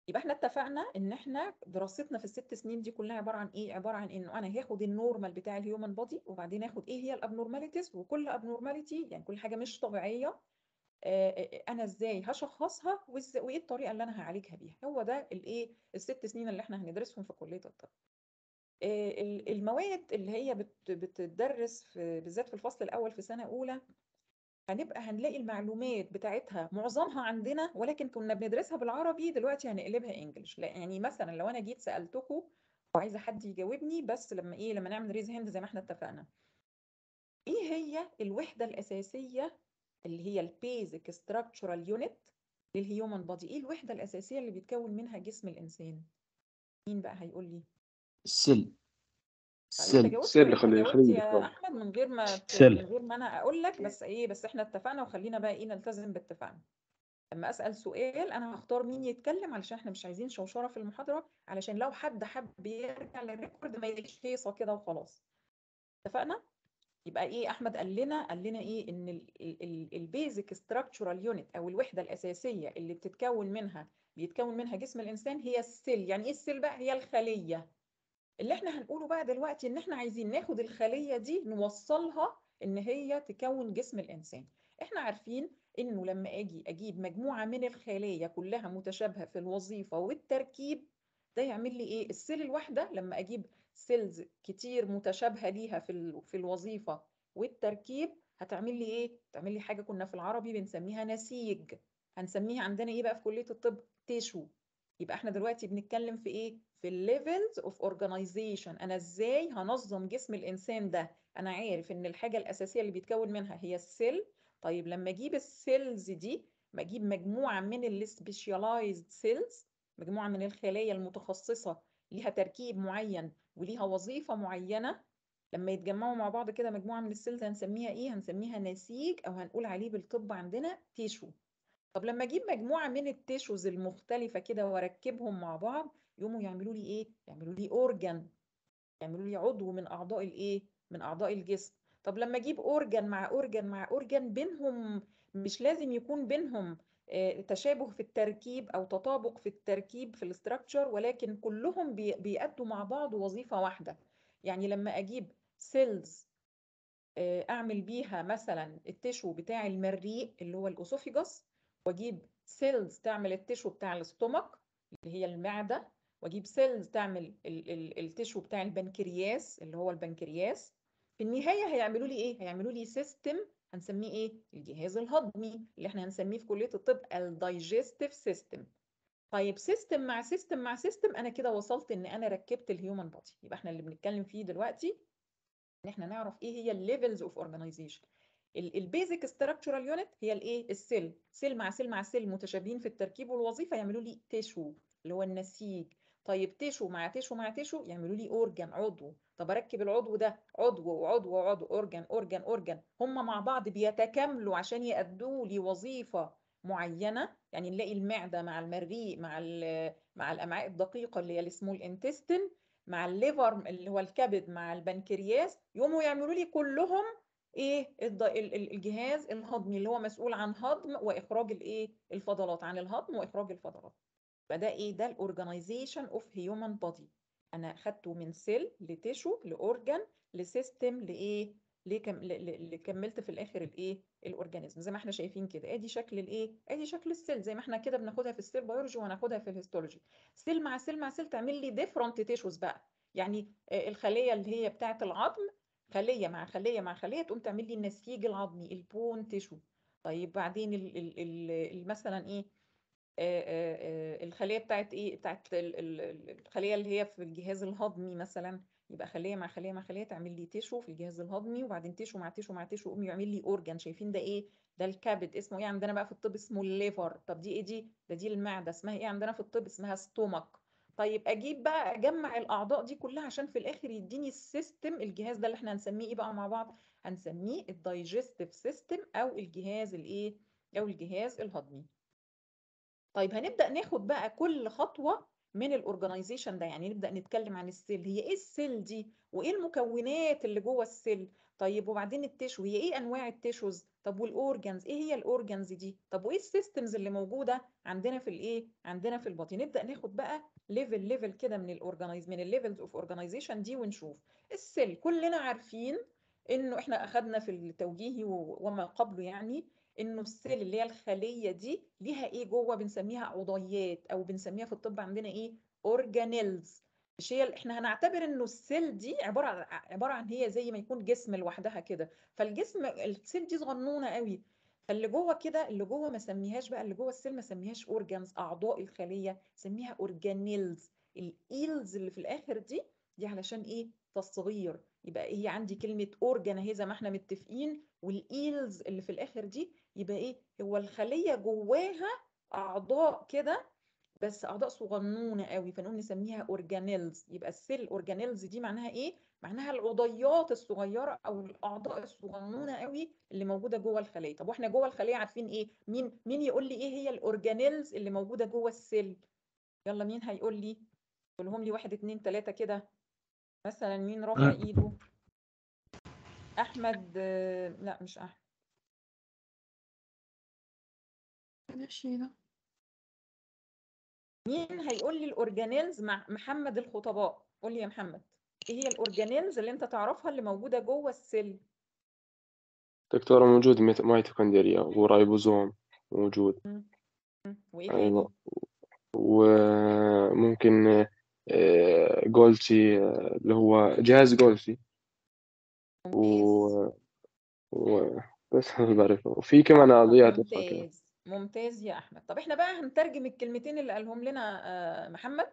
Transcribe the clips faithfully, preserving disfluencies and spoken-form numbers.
يبقى احنا اتفقنا ان احنا دراستنا في الست سنين دي كلها عباره عن ايه؟ عباره عن انه انا هاخد النورمال بتاع الهيومن بودي، وبعدين اخد ايه هي الابنورماليتيز، وكل ابنورماليتي يعني كل حاجه مش طبيعيه آه، آه، انا ازاي هشخصها، وإز- وايه الطريقه اللي انا هعالجها بيها. هو ده الايه الست سنين اللي احنا هندرسهم في كليه الطب. آه، ال- المواد اللي هي بت- بتدرس في بالذات في الفصل الاول في سنه اولى، هنبقى هنلاقي المعلومات بتاعتها معظمها عندنا، ولكن كنا بندرسها بالعربي، دلوقتي هنقلبها انجلش. لا يعني مثلا لو انا جيت سالتكم وعايزه حد يجاوبني، بس لما ايه لما نعمل ريز هاند زي ما احنا اتفقنا، ايه هي الوحده الاساسيه اللي هي البيزك ستراكشرال يونت للهيومن بودي؟ ايه الوحده الاساسيه اللي بيتكون منها جسم الانسان؟ مين بقى هيقول لي؟ السل طيب انت السل جاوبت، السل انت خلي جاوبت خليني يا دكتور. احمد من غير ما ت... سل من غير ما انا اقول لك، بس ايه بس احنا اتفقنا، وخلينا بقى ايه نلتزم باتفاقنا. لما اسال سؤال انا هختار مين يتكلم، علشان احنا مش عايزين شوشره في المحاضره، علشان لو حد حب يرجع للريكورد ما يلاقيش هيصه كده وخلاص. اتفقنا؟ يبقى ايه احمد قال لنا قال لنا ايه ان البيزك ستراكشرال يونت او الوحده الاساسيه اللي بتتكون منها بيتكون منها جسم الانسان هي السيل. يعني ايه السيل بقى؟ هي الخليه. اللي احنا هنقوله بقى دلوقتي ان احنا عايزين ناخد الخليه دي نوصلها ان هي تكون جسم الانسان. احنا عارفين انه لما اجي اجيب مجموعه من الخلايا كلها متشابهه في الوظيفه والتركيب، ده يعمل لي ايه؟ السيل الواحده لما اجيب سيلز كتير متشابهه ليها في ال- في الوظيفه والتركيب، هتعمل لي ايه؟ تعمل لي حاجه كنا في العربي بنسميها نسيج. هنسميها عندنا ايه بقى في كليه الطب؟ تيشو. يبقى احنا دلوقتي بنتكلم في ايه؟ في الليفلز اوف اورجانيزيشن. انا ازاي هنظم جسم الانسان ده؟ انا عارف ان الحاجه الاساسيه اللي بيتكون منها هي السيل. طيب لما اجيب السيلز دي، ما اجيب مجموعه من السبيشاليزد سيلز، مجموعه من الخلايا المتخصصه ليها تركيب معين وليها وظيفه معينه، لما يتجمعوا مع بعض كده مجموعه من السيلز هنسميها ايه؟ هنسميها نسيج، او هنقول عليه بالطب عندنا تيشو. طب لما اجيب مجموعه من التيشوز المختلفه كده واركبهم مع بعض، يقوموا يعملوا لي ايه؟ يعملوا لي اورجان، يعملوا لي عضو من اعضاء الايه؟ من اعضاء الجسم. طب لما اجيب اورجان مع اورجان مع اورجان، بينهم مش لازم يكون بينهم آه، تشابه في التركيب او تطابق في التركيب في الاستراكشر، ولكن كلهم بي- بيأدوا مع بعض وظيفه واحده. يعني لما اجيب سيلز اعمل بيها مثلا التشو بتاع المريء اللي هو الاسوفيجاس، واجيب سيلز تعمل التشو بتاع الاستومك اللي هي المعده، واجيب سيلز تعمل ال ال التشو بتاع البنكرياس اللي هو البنكرياس، في النهايه هيعملوا لي ايه؟ هيعملوا لي سيستم هنسميه ايه؟ الجهاز الهضمي، اللي احنا هنسميه في كليه الطب الدايجستيف سيستم. طيب سيستم مع سيستم مع سيستم، انا كده وصلت ان انا ركبت الهيومن بودي. يبقى احنا اللي بنتكلم فيه دلوقتي ان احنا نعرف ايه هي الليفلز اوف اورجانيزيشن. البيزك ستراكشرال يونت هي الايه؟ السيل. سيل مع سيل مع سيل متشابهين في التركيب والوظيفه يعملوا لي تيشو اللي هو النسيج. طيب تيشو مع تيشو مع تيشو يعملوا لي اورجان، عضو. طب اركب العضو ده عضو وعضو وعضو، اورجان اورجان اورجان، هم مع بعض بيتكاملوا عشان يأدوا لي وظيفه معينه. يعني نلاقي المعده مع المريء مع مع الامعاء الدقيقه اللي هي السمول انتستين مع الليفر اللي هو الكبد مع البنكرياس، يقوموا يعملوا لي كلهم ايه؟ الض- ال- ال- الجهاز الهضمي اللي هو مسؤول عن هضم واخراج الايه؟ الفضلات، عن الهضم واخراج الفضلات. فده ايه؟ ده الاورجانيزيشن اوف هيومن بودي. انا خدته من سيل لتيشو لاورجان لسيستم لايه؟ لكم ل- ل- ل- كملت في الاخر الايه؟ الاورجانيزم. زي ما احنا شايفين كده، ادي شكل الايه؟ ادي شكل السيل زي ما احنا كده بناخدها في السيل بيولوجي وهناخدها في الهيستولوجي. سيل مع سيل مع سيل تعمل لي ديفرنت تيشوز بقى. يعني آه، الخليه اللي هي بتاعه العظم، خليه مع خليه مع خليه تقوم تعمل لي النسيج العظمي البون تيشو. طيب بعدين ال ال ال ال- مثلا ايه؟ آه، آه، آه، الخليه بتاعت ايه؟ بتاعت ال- ال- الخليه اللي هي في الجهاز الهضمي مثلا، يبقى خليه مع خليه مع خليه تعمل لي تيشو في الجهاز الهضمي، وبعدين تيشو مع تيشو مع تيشو يقوم يعمل لي اورجان. شايفين ده ايه؟ ده الكبد. اسمه ايه عندنا بقى في الطب؟ اسمه الليفر. طب دي ايه دي؟ ده دي المعده. اسمها ايه عندنا في الطب؟ اسمها ستومك. طيب اجيب بقى اجمع الاعضاء دي كلها عشان في الاخر يديني السيستم، الجهاز ده اللي احنا هنسميه ايه بقى مع بعض؟ هنسميه الدايجستيف سيستم او الجهاز الايه؟ او الجهاز الهضمي. طيب هنبدأ ناخد بقى كل خطوة من الاورجنايزيشن ده. يعني نبدا نتكلم عن السيل، هي ايه السيل دي وايه المكونات اللي جوه السيل. طيب وبعدين التشو، هي ايه انواع التشوز. طب والاورجنز، ايه هي الاورجنز دي. طب وايه السيستمز اللي موجوده عندنا في الايه عندنا في البطن. نبدا ناخد بقى ليفل ليفل كده من الاورجنايز من الليفلز اوف اورجنايزيشن دي ونشوف. السيل كلنا عارفين انه احنا اخذنا في التوجيهي وما قبله يعني انه السيل اللي هي الخليه دي ليها ايه جوه، بنسميها عضيات او بنسميها في الطب عندنا ايه اورجانيلز. مش هي، احنا هنعتبر انه السيل دي عباره عن عباره عن هي زي ما يكون جسم لوحدها كده. فالجسم السيل دي صغنونه قوي، فاللي جوه كده اللي جوه ما سميهاش بقى، اللي جوه السيل ما سميهاش اورجانز اعضاء الخليه، سميها اورجانيلز. الايلز اللي في الاخر دي دي علشان ايه تصغير. يبقى هي عندي كلمه اورجان اهي زي ما احنا متفقين، والايلز اللي في الاخر دي يبقى ايه، هو الخليه جواها اعضاء كده بس اعضاء صغنونه قوي، فنقوم نسميها اورجانيلز. يبقى السيل اورجانيلز دي معناها ايه، معناها العضيات الصغيره او الاعضاء الصغنونه قوي اللي موجوده جوه الخليه. طب واحنا جوه الخليه عارفين ايه، مين مين يقول لي ايه هي الاورجانيلز اللي موجوده جوه السيل. يلا مين هيقول لي، قولهم لي واحد اتنين تلاته كده. مثلا مين رافع ايده؟ احمد، لا مش احمد. مين هيقول لي الاورجانيلز مع محمد الخطباء؟ قول لي يا محمد، ايه هي الاورجانيلز اللي انت تعرفها اللي موجوده جوه السيل؟ دكتورة موجود ميت- ميتوكوندريا ورايبوزوم موجود. مم. مم. وايه تاني؟ أيوة. وممكن آه، جولسي، آه، اللي هو جهاز جولسي. ممتاز. و... و... بس هذا اللي بعرفه، وفي كمان طب أرضيات أخرى كمان. ممتاز ممتاز يا احمد. طب احنا بقى هنترجم الكلمتين اللي قالهم لنا آه، محمد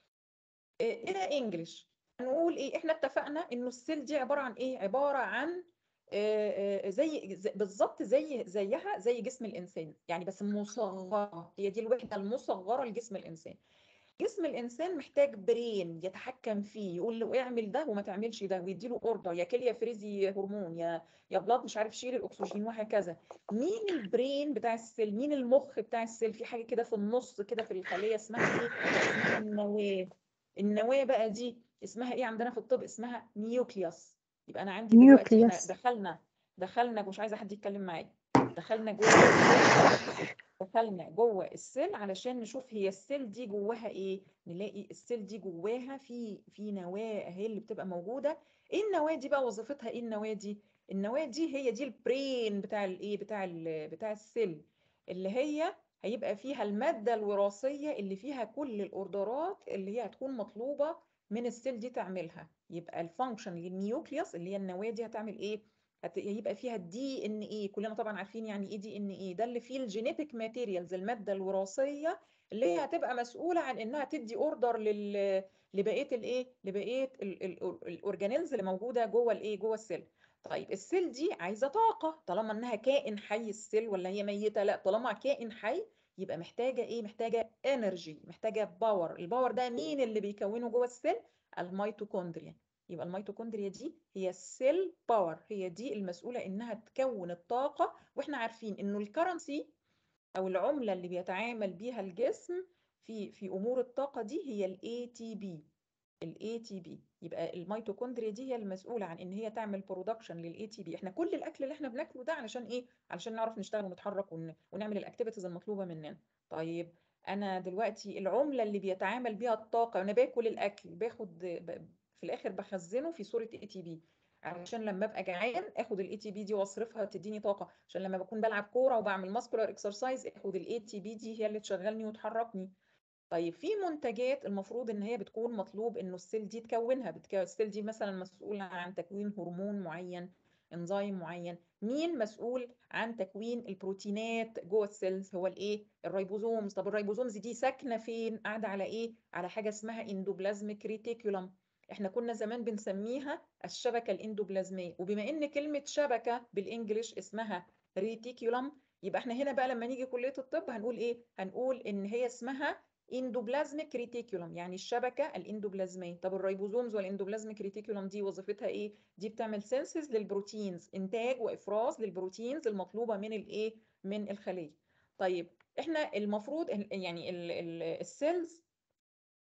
آه، الى انجليش. هنقول ايه، احنا اتفقنا انه السيل دي عباره عن ايه، عباره عن آه، آه، زي زي- بالظبط زي زيها زي جسم الانسان يعني، بس مصغره. هي دي الوحده المصغره لجسم الانسان. جسم الانسان محتاج برين يتحكم فيه، يقول له اعمل ده وما تعملش ده، ويديله اوردر، يا كليه فريزي هرمون، يا يا بلاد مش عارف شيل الاكسجين وهكذا. مين البرين بتاع السيل، مين المخ بتاع السيل؟ في حاجه كده في النص كده في الخليه اسمها ايه، اسمها النواه. النواه بقى دي اسمها ايه عندنا في الطب، اسمها نيوكليوس. يبقى انا عندي دلوقتي احنا نيوكليوس. دخلنا دخلنا مش عايزه حد يتكلم معايا. دخلنا جوه السيل دخلنا جوه السيل علشان نشوف هي السيل دي جواها ايه. نلاقي السيل دي جواها في في نواه اهي اللي بتبقى موجوده. ايه النواه دي بقى، وظيفتها ايه النواه دي؟ النواه دي هي دي البرين بتاع الايه بتاع ال بتاع السيل، اللي هي هيبقى فيها الماده الوراثيه اللي فيها كل الاوردرات اللي هي هتكون مطلوبه من السيل دي تعملها. يبقى الفانكشن للنيوكليوس اللي هي النواه دي هتعمل ايه، هيبقى فيها الدي ان ايه. كلنا طبعا عارفين يعني ايه دي ان ايه، ده اللي فيه الجينيتك ماتيريالز، الماده الوراثيه اللي هي هتبقى مسؤوله عن انها تدي اوردر لل لبقيه الايه لبقيه الاورجانيلز اللي موجوده جوه الايه جوه السيل. طيب السيل دي عايزه طاقه، طالما انها كائن حي السيل ولا هي ميته؟ لا، طالما كائن حي يبقى محتاجه ايه، محتاجه انرجي، محتاجه باور. الباور ده مين اللي بيكونه جوه السيل؟ الميتوكوندريا. يبقى الميتوكوندريا دي هي السيل باور، هي دي المسؤولة انها تكون الطاقة. واحنا عارفين انه الكرنسي او العملة اللي بيتعامل بيها الجسم في في امور الطاقة دي هي الاي تي بي. الاي تي بي، يبقى الميتوكوندريا دي هي المسؤولة عن ان هي تعمل برودكشن للاي تي بي. احنا كل الاكل اللي احنا بناكله ده علشان ايه، علشان نعرف نشتغل ونتحرك ون... ونعمل الاكتيفيتيز المطلوبة مننا. طيب انا دلوقتي العملة اللي بيتعامل بيها الطاقة، انا باكل الاكل باخد ب... في الاخر بخزنه في صورة اي تي بي، علشان لما ابقى جعان اخد الاي تي بي دي واصرفها تديني طاقة، عشان لما بكون بلعب كورة وبعمل ماسكولار اكسرسايز اخد الاي تي بي دي هي اللي تشغلني وتحركني. طيب في منتجات المفروض ان هي بتكون مطلوب انه السيل دي تكونها، بتك... السيل دي مثلا مسؤولة عن تكوين هرمون معين، انزيم معين. مين مسؤول عن تكوين البروتينات جوه السيلز؟ هو الايه، الريبوزومز. طب الريبوزومز دي ساكنه فين، قاعده على ايه، على حاجه اسمها اندوبلازميك ريتيكولم. احنا كنا زمان بنسميها الشبكه الاندوبلازميه، وبما ان كلمه شبكه بالانجلش اسمها ريتيكولم، يبقى احنا هنا بقى لما نيجي كليه الطب هنقول ايه، هنقول ان هي اسمها اندوبلازميك ريتيكولم، يعني الشبكه الاندوبلازميه. طب الريبوزومز والاندوبلازميك ريتيكولم دي وظيفتها ايه؟ دي بتعمل سينسز للبروتينز، انتاج وافراز للبروتينز المطلوبه من الايه من الخليه. طيب احنا المفروض يعني السيلز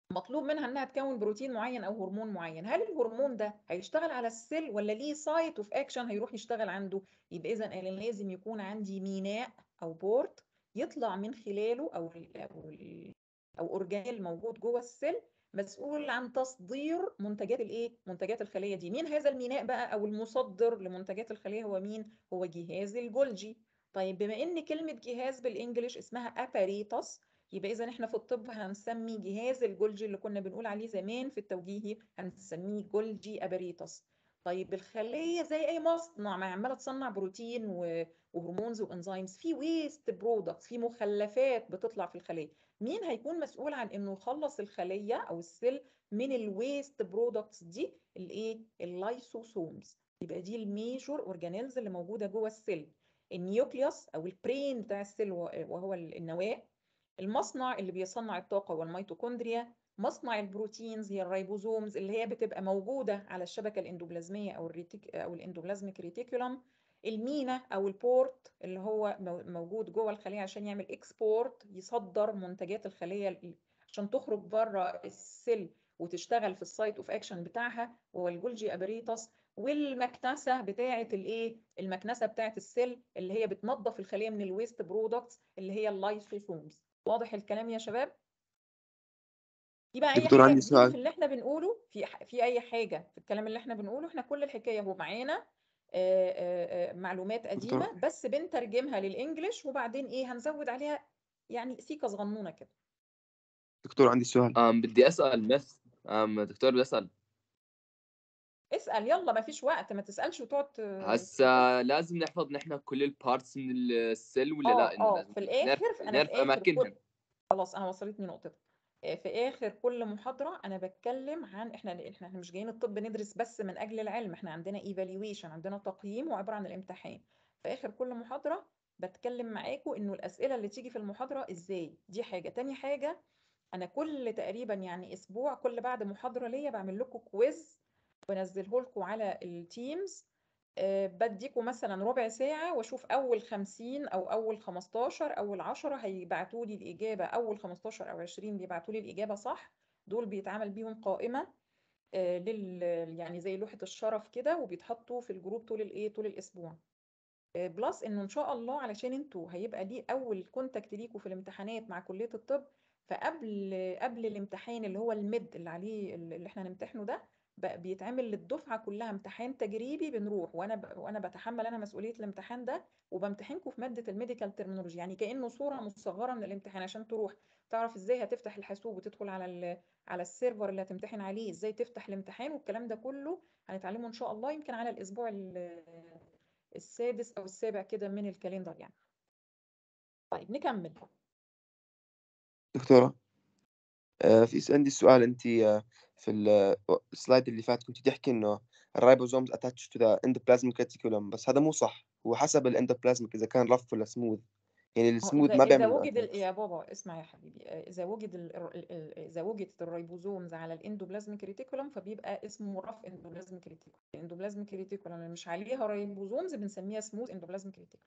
مطلوب منها انها تكون بروتين معين او هرمون معين. هل الهرمون ده هيشتغل على السيل ولا ليه سايت اوف اكشن هيروح يشتغل عنده؟ يبقى اذا انا لازم يكون عندي ميناء او بورت يطلع من خلاله او ال او ال او اورجانيل موجود جوه السيل مسؤول عن تصدير منتجات الايه منتجات الخليه دي. مين هذا الميناء بقى او المصدر لمنتجات الخليه؟ هو مين؟ هو جهاز الجولجي. طيب بما ان كلمه جهاز بالانجلش اسمها اباريتس، يبقى اذا احنا في الطب هنسمي جهاز الجولجي اللي كنا بنقول عليه زمان في التوجيهي هنسميه جولجي اباريتس. طيب الخليه زي اي مصنع ما عماله تصنع بروتين وهرمونز وانزيمز، في ويست برودكتس، في مخلفات بتطلع في الخليه. مين هيكون مسؤول عن انه يخلص الخليه او السيل من الويست برودكتس دي؟ الايه؟ اللايسوسومز. يبقى دي الميجور اورجانيلز اللي موجوده جوه السيل. النيوكليوس او البرين بتاع السيل وهو النواه. المصنع اللي بيصنع الطاقة والميتوكوندريا. مصنع البروتينز هي الريبوزومز اللي هي بتبقى موجودة على الشبكة الاندوبلازمية أو الريتيك أو الاندوبلازميك ريتيكولوم. المينا أو البورت اللي هو موجود جوه الخلية عشان يعمل اكسبورت، يصدر منتجات الخلية عشان تخرج بره السيل وتشتغل في السايت اوف اكشن بتاعها، وهو الجولجي اباريتس. والمكنسه بتاعه الايه؟ المكنسه بتاعه السيل اللي هي بتنظف الخليه من الويست برودكتس اللي هي اللايسوسومز. واضح الكلام يا شباب؟ في بقى اي دكتور حاجه عندي جديده في سؤال. اللي احنا بنقوله؟ في في اي حاجه في الكلام اللي احنا بنقوله؟ احنا كل الحكايه هو معانا آه، آه، آه، معلومات دكتور قديمه بس بنترجمها للانجليش، وبعدين ايه هنزود عليها يعني سيكه صغنونه كده. دكتور عندي سؤال. أم بدي أسأل بس أم دكتور بدي أسأل. اسال يلا، ما فيش وقت، ما تسالش وتقعد ت- هسا لازم نحفظ نحن كل البارتس من السيل ولا لا اه إنه اه لازم في نعرف الاخر انا في نعرف اخر كل أماكنهم؟ خلاص انا وصلتني نقطتك. آه، في اخر كل محاضره انا بتكلم عن احنا احنا مش جايين الطب ندرس بس من اجل العلم، احنا عندنا ايفالويشن، عندنا تقييم وعباره عن الامتحان. في اخر كل محاضره بتكلم معاكم انه الاسئله اللي تيجي في المحاضره ازاي. دي حاجه. تاني حاجه، انا كل تقريبا يعني اسبوع كل بعد محاضره ليا بعمل لكم كويز بنزله لكم على التيمز. آه، بديكوا مثلا ربع ساعة واشوف اول خمسين او اول خمستاشر اول عشرة هيبعتوا لي الاجابة، اول خمستاشر او عشرين بيبعتوا لي الاجابة صح. دول بيتعمل بيهم قائمة آه، لل يعني زي لوحة الشرف كده، وبيتحطوا في الجروب طول الايه طول الاسبوع. بلس انه ان شاء الله علشان انتوا هيبقى دي اول كونتاكت ليكوا في الامتحانات مع كلية الطب، فقبل قبل الامتحان اللي هو الميد اللي عليه اللي احنا نمتحنه ده، بقى بيتعمل للدفعة كلها امتحان تجريبي بنروح، وانا ب... وانا بتحمل انا مسؤولية الامتحان ده، وبمتحنكم في مادة الميديكال ترمينولوجي، يعني كأنه صورة مصغرة من الامتحان عشان تروح تعرف ازاي هتفتح الحاسوب وتدخل على ال... على السيرفر اللي هتمتحن عليه، ازاي تفتح الامتحان، والكلام ده كله هنتعلمه ان شاء الله يمكن على الاسبوع ال... السادس او السابع كده من الكالندر يعني. طيب نكمل. دكتورة آه، في عندي سؤال. أنت آه، في ال- السلايد اللي فات كنت تحكي إنه الرايبوزومز attached to the endoplasmic reticulum، بس هذا مو صح. هو حسب الاندوبلازميك إذا كان رف ولا سموث. يعني هو السموث اذا ما اذا بيعمل وجد ال... اتاتش. يا بابا اسمع يا حبيبي، آه، اذا وجد ال... ال- ال- اذا وجدت الريبوزومز على الاندوبلازميك ريتيكولم فبيبقى اسمه رف اندوبلازميك ريتيكولم. الاندوبلازميك ريتيكولم اللي مش عليها ريبوزومز بنسميها سموث اندوبلازميك ريتيكولم.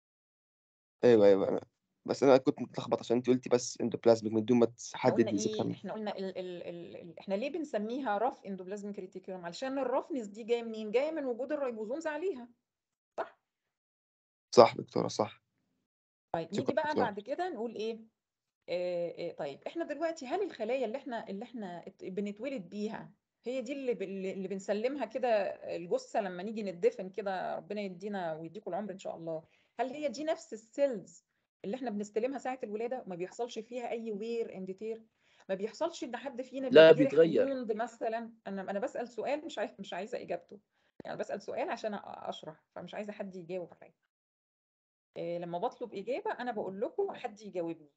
أيوه أيوه، بس أنا كنت متلخبط عشان أنت قلتي بس اندوبلازميك من دون ما احنا قلنا تحددي إذا ايه؟ كان. احنا قلنا ال... ال... ال... ال... احنا ليه بنسميها رف اندوبلازميك ريتيكولم؟ علشان الرفنس دي جايه منين؟ جايه من وجود الريبوزومز عليها. صح. صح دكتورة صح. طيب نيجي شكرا بقى دكتورة. بعد كده نقول ايه. آه، آه، طيب احنا دلوقتي هل الخلايا اللي احنا اللي احنا ات- بنتولد بيها هي دي اللي ب- اللي بنسلمها كده الجثة لما نيجي ندفن كده، ربنا يدينا ويديكم العمر ان شاء الله، هل هي دي نفس السيلز اللي احنا بنستلمها ساعة الولادة؟ ما بيحصلش فيها اي وير اند تير؟ ما بيحصلش ان حد فينا لا بيتجرح بيتغير. ووند مثلا؟ انا انا بسأل سؤال، مش عايز مش عايزة اجابته، يعني بسأل سؤال عشان أ- اشرح، فمش عايزة حد يجاوب عليا. آه، لما بطلب اجابة انا بقول لكم حد يجاوبني.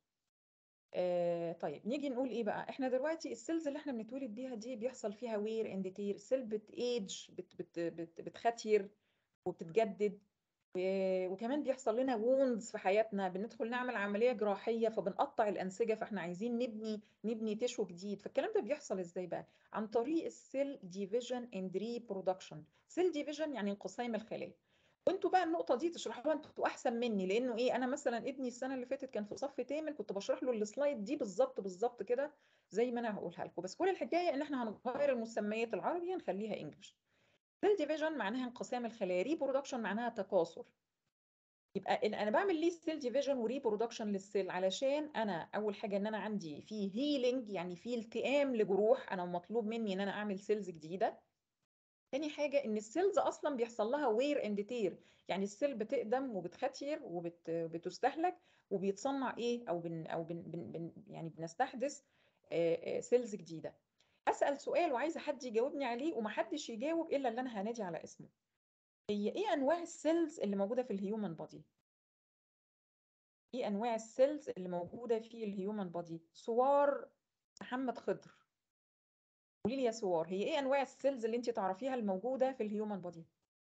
آه طيب نيجي نقول ايه بقى. احنا دلوقتي السيلز اللي احنا بنتولد بيها دي بيحصل فيها وير اند تير، السيل بتايج بت بت بت بتختير وبتتجدد، و- وكمان بيحصل لنا ووندز في حياتنا، بندخل نعمل عملية جراحية فبنقطع الأنسجة، فاحنا عايزين نبني نبني تشو جديد. فالكلام ده بيحصل ازاي بقى؟ عن طريق السيل ديفيجن اند ريبرودكشن. سيل ديفيجن يعني انقسام الخلايا، وانتوا بقى النقطه دي تشرحوها انتوا احسن مني، لانه ايه، انا مثلا ابني السنه اللي فاتت كان في صف تامن، كنت بشرح له السلايد دي بالظبط بالظبط كده زي ما انا هقولها لكم، بس كل الحكايه ان احنا هنغير المسميات العربي هنخليها انجلش. سيل ديفيجن معناها انقسام الخلايا، ريبرودكشن معناها تكاثر. يبقى إن انا بعمل ليه سيل ديفيجن وريبرودكشن للسيل؟ علشان انا اول حاجه ان انا عندي في هيلينج، يعني في التئام لجروح، انا مطلوب مني ان انا اعمل سيلز جديده. تاني حاجه ان السيلز اصلا بيحصل لها وير اند تير، يعني السيل بتقدم وبتختير وبتستهلك وبيتصنع ايه او بن او بن بن بن يعني بنستحدث سيلز جديده. اسال سؤال وعايزه حد يجاوبني عليه، ومحدش يجاوب الا اللي انا هنادي على اسمه. هي ايه انواع السيلز اللي موجوده في الهيومن بودي؟ ايه انواع السيلز اللي موجوده في الهيومن بودي؟ سوار محمد خضر، قولي لي يا سوار، هي ايه انواع السيلز اللي انت تعرفيها الموجوده في الهيومن بودي؟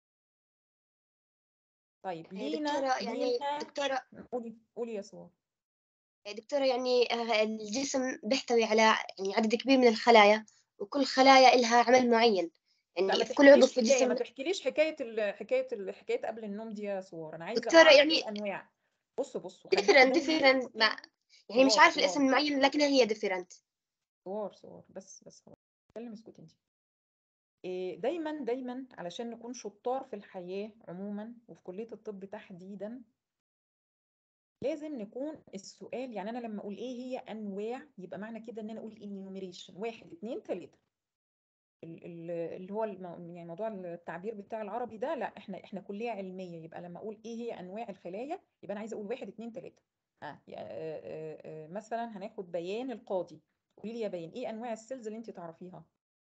طيب لينا دكتورة يعني لينا دكتورة قولي قولي يا سوار. دكتورة يعني آه، الجسم بيحتوي على يعني عدد كبير من الخلايا، وكل خلايا لها عمل معين، لا ما يعني في كل عضو تحكيليش في حكايه، ما الجسم. تحكيليش حكايه ال... حكايه ال... حكايه قبل النوم دي يا سوار، انا عايزه دكتورة اعرف يعني ايه انواع. بصوا بصوا خلينا ديفرنت دايما ديفرنت مع يعني مش سوار عارف سوار الاسم المعين، لكنها هي ديفرنت. سوار سوار بس بس خلاص اتكلم، اسكتي انت. إيه، دايما دايما علشان نكون شطار في الحياه عموما وفي كليه الطب تحديدا، لازم نكون السؤال، يعني انا لما اقول ايه هي انواع، يبقى معنى كده ان انا اقول انيوميريشن واحد اتنين تلاته. ال- ال- اللي هو الم- يعني موضوع التعبير بتاع العربي ده، لا احنا احنا كلية علمية، يبقى لما اقول ايه هي انواع الخلايا يبقى انا عايزه اقول واحد اتنين تلاته. اه يا- آه، آه، آه، مثلا هناخد بيان القاضي، قولي لي يا بيان ايه انواع السيلز اللي انت تعرفيها؟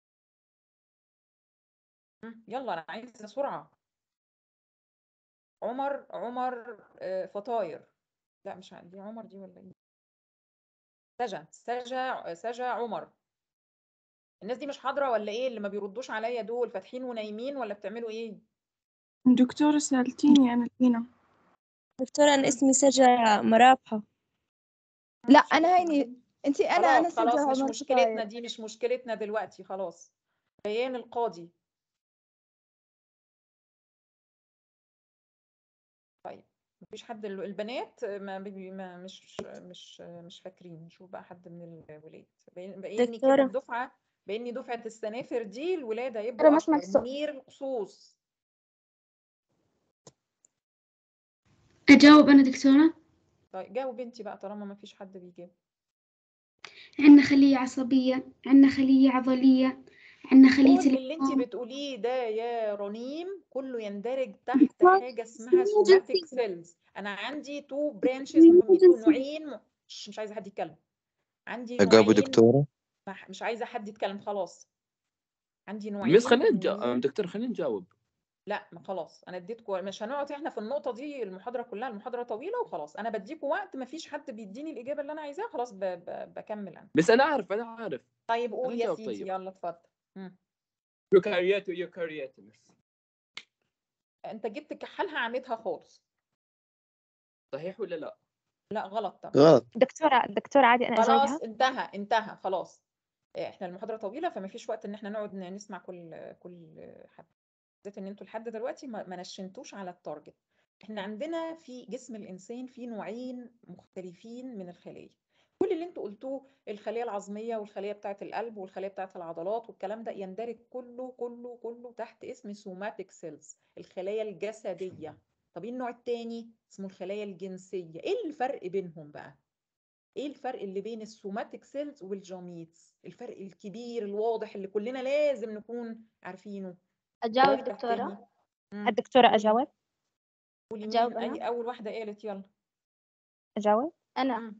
مم، يلا انا عايزه سرعة. عمر عمر آه، فطاير، لا مش عندي عمر دي ولا ايه؟ سجا سجا سجا عمر. الناس دي مش حاضرة ولا ايه؟ اللي ما بيردوش عليا دول فاتحين ونايمين ولا بتعملوا ايه؟ دكتورة سألتيني أنا فينا. دكتورة أنا مم. اسمي سجا مرابحة. لا شوفي انا احنا هيني انتي انا انا خلاص خلاص سجا مش عمر مشكلتنا فطاير. دي، مش مشكلتنا دلوقتي خلاص. بيان القاضي. طيب مفيش حد، ال- البنات ما, بي- ما مش مش مش فاكرين، نشوف بقى حد من الولاد. بين- بإني كده دكتورة الدفعة، بإني دفعة السنافر دي الولاد انا هيبقوا ما سمعت أشطر. السؤال. منير القصوص. أجاوب أنا دكتورة؟ طيب جاوب انتي بقى طالما ما فيش حد بيجاوب. عندنا خلية عصبية، عندنا خلية عضلية، عندنا خلية كل اللي انت اللحام. بتقوليه ده يا رنيم كله يندرج تحت حاجة اسمها سوماتيك سيلز. انا عندي تو برانشز مهمين، تو نوعين م... مش, مش عايزة حد يتكلم. عندي أجاوب نوعين، دكتورة؟ مح- مش عايزة حد يتكلم خلاص. عندي مس نوعين خلينا نجا... مهمين. دكتور خلينا نجاوب. لا ما خلاص انا اديتكم، مش هنقعد احنا في النقطة دي المحاضرة كلها، المحاضرة طويلة وخلاص، انا بديكم وقت ما فيش حد بيديني الإجابة اللي انا عايزاها خلاص ب... ب... بكمل انا. بس انا عارف انا عارف طيب قول خلينا يا نجاوب. سيدي طيب يلا اتفضل. مم. يوكاريات ويوكاريات مس. انت جبت كحلها عميدها خالص. صحيح ولا لا؟ لا غلط طبعا. غلط. دكتورة دكتورة عادي انا خلاص اجاوبها. انتهى انتهى خلاص. احنا المحاضرة طويلة فما فيش وقت ان احنا نقعد نسمع كل كل حد، بالذات ان انتوا لحد دلوقتي ما ما نشنتوش على التارجت. احنا عندنا في جسم الانسان في نوعين مختلفين من الخلايا. كل اللي انتوا قلتوه، الخلية العظمية والخلية بتاعة القلب والخلية بتاعة العضلات والكلام ده، يندرج كله كله كله تحت اسم سوماتيك سيلز، الخلايا الجسدية. طب ايه النوع التاني؟ اسمه الخلايا الجنسية. ايه الفرق بينهم بقى؟ ايه الفرق اللي بين السوماتيك سيلز والجاميتس؟ الفرق الكبير الواضح اللي كلنا لازم نكون عارفينه. أجاوب وافتح دكتورة؟ تاني. مم. الدكتورة قولي اجاوب قولي مين أجاوب اي أنا؟ اول واحدة قالت يلا. اجاوب أنا مم.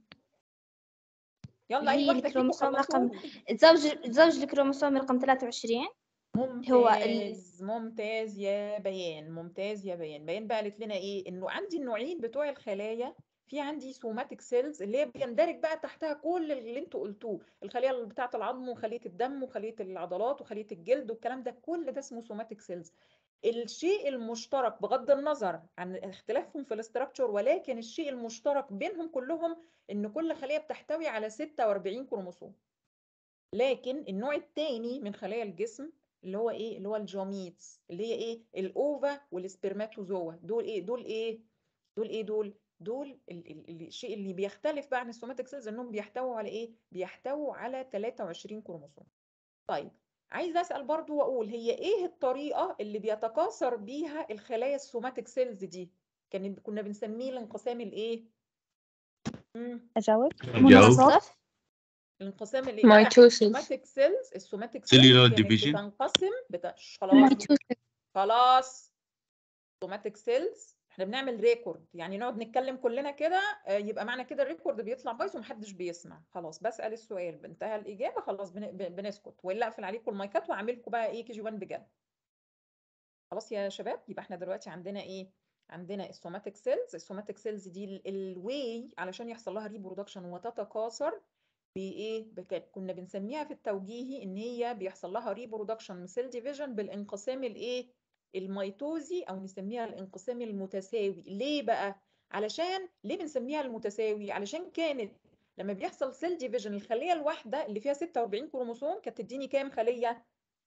يلا اللي اي هي واحدة فيكم الكروموسوم رقم خلصوه. زوج زوج الكروموسوم رقم ثلاثة وعشرين. هو ال... ممتاز ممتاز يا بيان، ممتاز يا بيان. بيان بقى قالت لنا ايه؟ انه عندي النوعين بتوع الخلايا، في عندي سوماتيك سيلز اللي هي بيندرج بقى تحتها كل اللي انتوا قلتوه، الخليه بتاعه العظم وخليه الدم وخليه العضلات وخليه الجلد والكلام ده، كل ده اسمه سوماتيك سيلز. الشيء المشترك بغض النظر عن اختلافهم في الاستراكشر، ولكن الشيء المشترك بينهم كلهم ان كل خليه بتحتوي على ستة وأربعين كروموسوم. لكن النوع الثاني من خلايا الجسم اللي هو ايه اللي هو الجاميتس، اللي هي ايه الاوفا والسبرماتوزوا. دول ايه دول ايه دول ايه دول دول ال ال الشيء اللي بيختلف بقى عن السوماتيك سيلز انهم بيحتووا على ايه بيحتووا على ثلاثة وعشرين كروموسوم. طيب عايزه اسال برضو واقول هي ايه الطريقه اللي بيتكاثر بيها الخلايا السوماتيك سيلز دي؟ كان كنا بنسميه الانقسام الايه امم أجاوب جاوب. الانقسام الايه ميتوسيس. السوماتيك سيلز السوماتيك سيلز cellular كانت division. بتنقسم بتا... خلاص ميتوسيس. خلاص سوماتيك سيلز احنا بنعمل ريكورد، يعني نقعد نتكلم كلنا كده آه، يبقى معنى كده الريكورد بيطلع بايظ ومحدش بيسمع. خلاص بسأل السؤال انتهى الإجابة خلاص بن... بن- بنسكت، والا اقفل عليكم المايكات واعملكم بقى ايه كي جي واحد بجد. خلاص يا شباب، يبقى احنا دلوقتي عندنا ايه عندنا السوماتيك سيلز. السوماتيك سيلز دي الواي علشان يحصل لها ريبرودكشن وتتكاثر بايه بك... كنا بنسميها في التوجيهي ان هي بيحصل لها ريبرودكشن سيل ديفيجن بالانقسام الايه الميتوزي، او نسميها الانقسام المتساوي. ليه بقى علشان ليه بنسميها المتساوي؟ علشان كانت لما بيحصل سيل ديفيجن الخليه الواحده اللي فيها ستة وأربعين كروموسوم كانت تديني كام خليه؟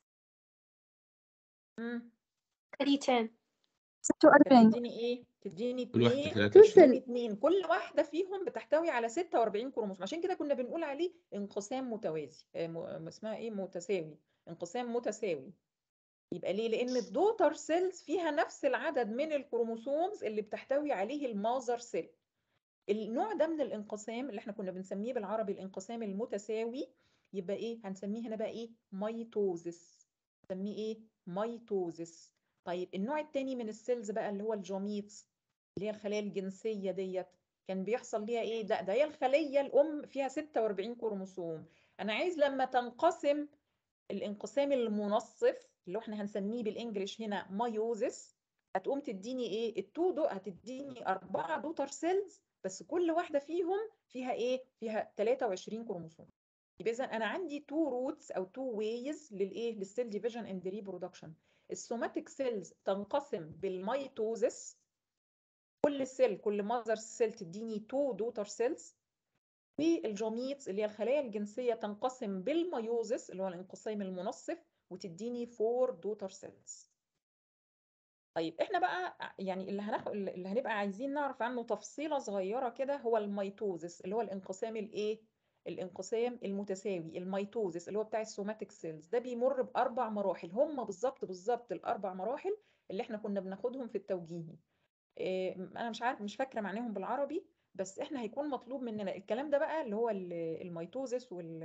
امم خليتين. ستة كانت وأربعين. تديني ايه تديني كل واحدة اتنين ثلاثة وعشرين. تديني اتنين كل واحده فيهم بتحتوي على ستة وأربعين كروموسوم. عشان كده كنا بنقول عليه انقسام متوازي آه، م- اسمها ايه متساوي انقسام متساوي. يبقى ليه؟ لان الدوتر سيلز فيها نفس العدد من الكروموسومز اللي بتحتوي عليه الماذر سيل. النوع ده من الانقسام اللي احنا كنا بنسميه بالعربي الانقسام المتساوي يبقى ايه هنسميه هنا بقى ايه ميتوزس. نسميه ايه ميتوزس. طيب النوع التاني من السيلز بقى اللي هو الجاميتس اللي هي الخلايا الجنسيه ديت كان بيحصل ليها ايه؟ لا ده هي الخليه الام فيها ستة وأربعين كروموسوم. انا عايز لما تنقسم الانقسام المنصف اللي احنا هنسميه بالانجلش هنا مايوزس هتقوم تديني ايه التو دو هتديني اربعه دوتر سيلز بس كل واحده فيهم فيها ايه فيها ثلاثة وعشرين كروموسوم. يبقى اذا انا عندي تو روتس او تو ويز للايه للسيل ديفيجن اند ريبرودكشن. السوماتيك سيلز تنقسم بالميتوزس، كل سيل كل ماذر سيل تديني تو دوتر سيلز. والجاميتس اللي هي الخلايا الجنسية تنقسم بالميوزس اللي هو الانقسام المنصف وتديني فور دوتر سيلز. طيب احنا بقى يعني اللي هناخد اللي هنبقى عايزين نعرف عنه تفصيلة صغيرة كده هو الميتوزس اللي هو الانقسام الايه الانقسام المتساوي. الميتوزس اللي هو بتاع السوماتيك سيلز ده بيمر باربع مراحل، هم بالظبط بالظبط الاربع مراحل اللي احنا كنا بناخدهم في التوجيهي. إيه انا مش عارف مش فاكره معناهم بالعربي، بس احنا هيكون مطلوب مننا الكلام ده بقى اللي هو ال- الميتوزس وال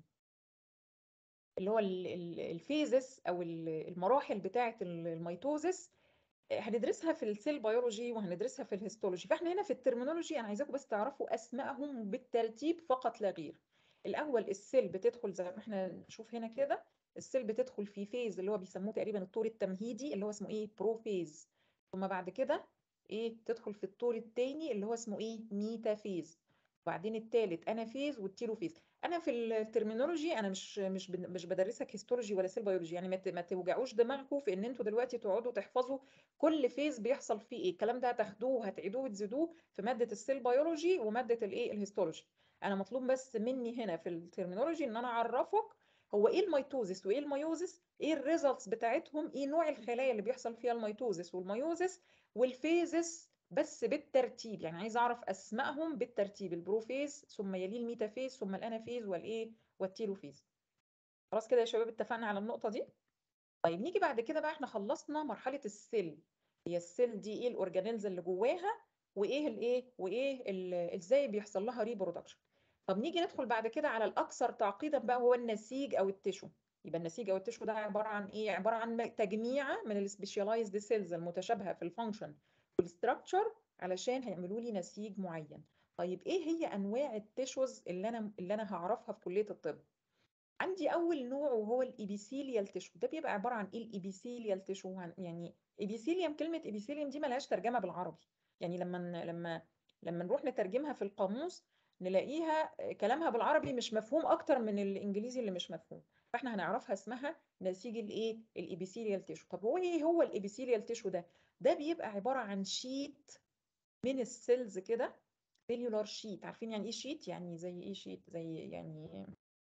اللي هو ال- ال- الفيزس او ال- المراحل بتاعه الميتوزس هندرسها في السيل بيولوجي وهندرسها في الهيستولوجي. فاحنا هنا في الترمينولوجي انا عايزاكم بس تعرفوا اسمائهم بالترتيب فقط لا غير. الاول السيل بتدخل زي ما احنا نشوف هنا كده، السيل بتدخل في فيز اللي هو بيسموه تقريبا الطور التمهيدي اللي هو اسمه ايه بروفيز. ثم بعد كده ايه تدخل في الطور الثاني اللي هو اسمه ايه ميتافيز. وبعدين الثالث انافيز والتيلوفيز. انا في الترمينولوجي انا مش مش بن- مش بدرسك هيستولوجي ولا سيل بيولوجي، يعني ما ت- ما توجعوش دماغكم في ان انتوا دلوقتي تقعدوا تحفظوا كل فيز بيحصل فيه ايه. الكلام ده هتاخدوه وهتعيدوه وتزيدوه في ماده السيل بيولوجي وماده الايه الهيستولوجي. انا مطلوب بس مني هنا في الترمينولوجي ان انا اعرفك هو ايه الميتوزس وايه الميوزس، ايه الريزلتس بتاعتهم، ايه نوع الخلايا اللي بيحصل فيها الميتوزس والميوزس والفيزس بس بالترتيب. يعني عايز اعرف اسمائهم بالترتيب، البروفيز ثم يليه الميتافيز ثم الانافيز والايه والتيلوفيز. خلاص كده يا شباب اتفقنا على النقطه دي. طيب نيجي بعد كده بقى احنا خلصنا مرحله السيل. هي السيل دي ايه الاورجانيلز اللي جواها وايه الايه وايه ال- ازاي بيحصل لها ريبرودكشن. طب نيجي ندخل بعد كده على الاكثر تعقيدا بقى هو النسيج او التشو. يبقى النسيج او التشو ده عباره عن ايه؟ عباره عن تجميعه من السبيشاليزد سيلز المتشابهه في الفانكشن والستراكشر علشان هيعملوا لي نسيج معين. طيب ايه هي انواع التشوز اللي انا اللي انا هعرفها في كليه الطب؟ عندي اول نوع وهو الابيثيليال تيشو. ده بيبقى عباره عن ايه الابيثيليال تيشو؟ يعني ابيثيليوم، كلمه ابيثيليوم دي ملهاش ترجمه بالعربي. يعني لما ن- لما لما نروح نترجمها في القاموس نلاقيها كلامها بالعربي مش مفهوم اكتر من الانجليزي اللي مش مفهوم. فاحنا هنعرفها اسمها نسيج الايه الابيثيليال تيشو. طب هو ايه هو الابيثيليال تيشو ده؟ ده بيبقى عباره عن شيت من السيلز كده، سيلولار شيت. عارفين يعني ايه شيت؟ يعني زي ايه شيت؟ زي يعني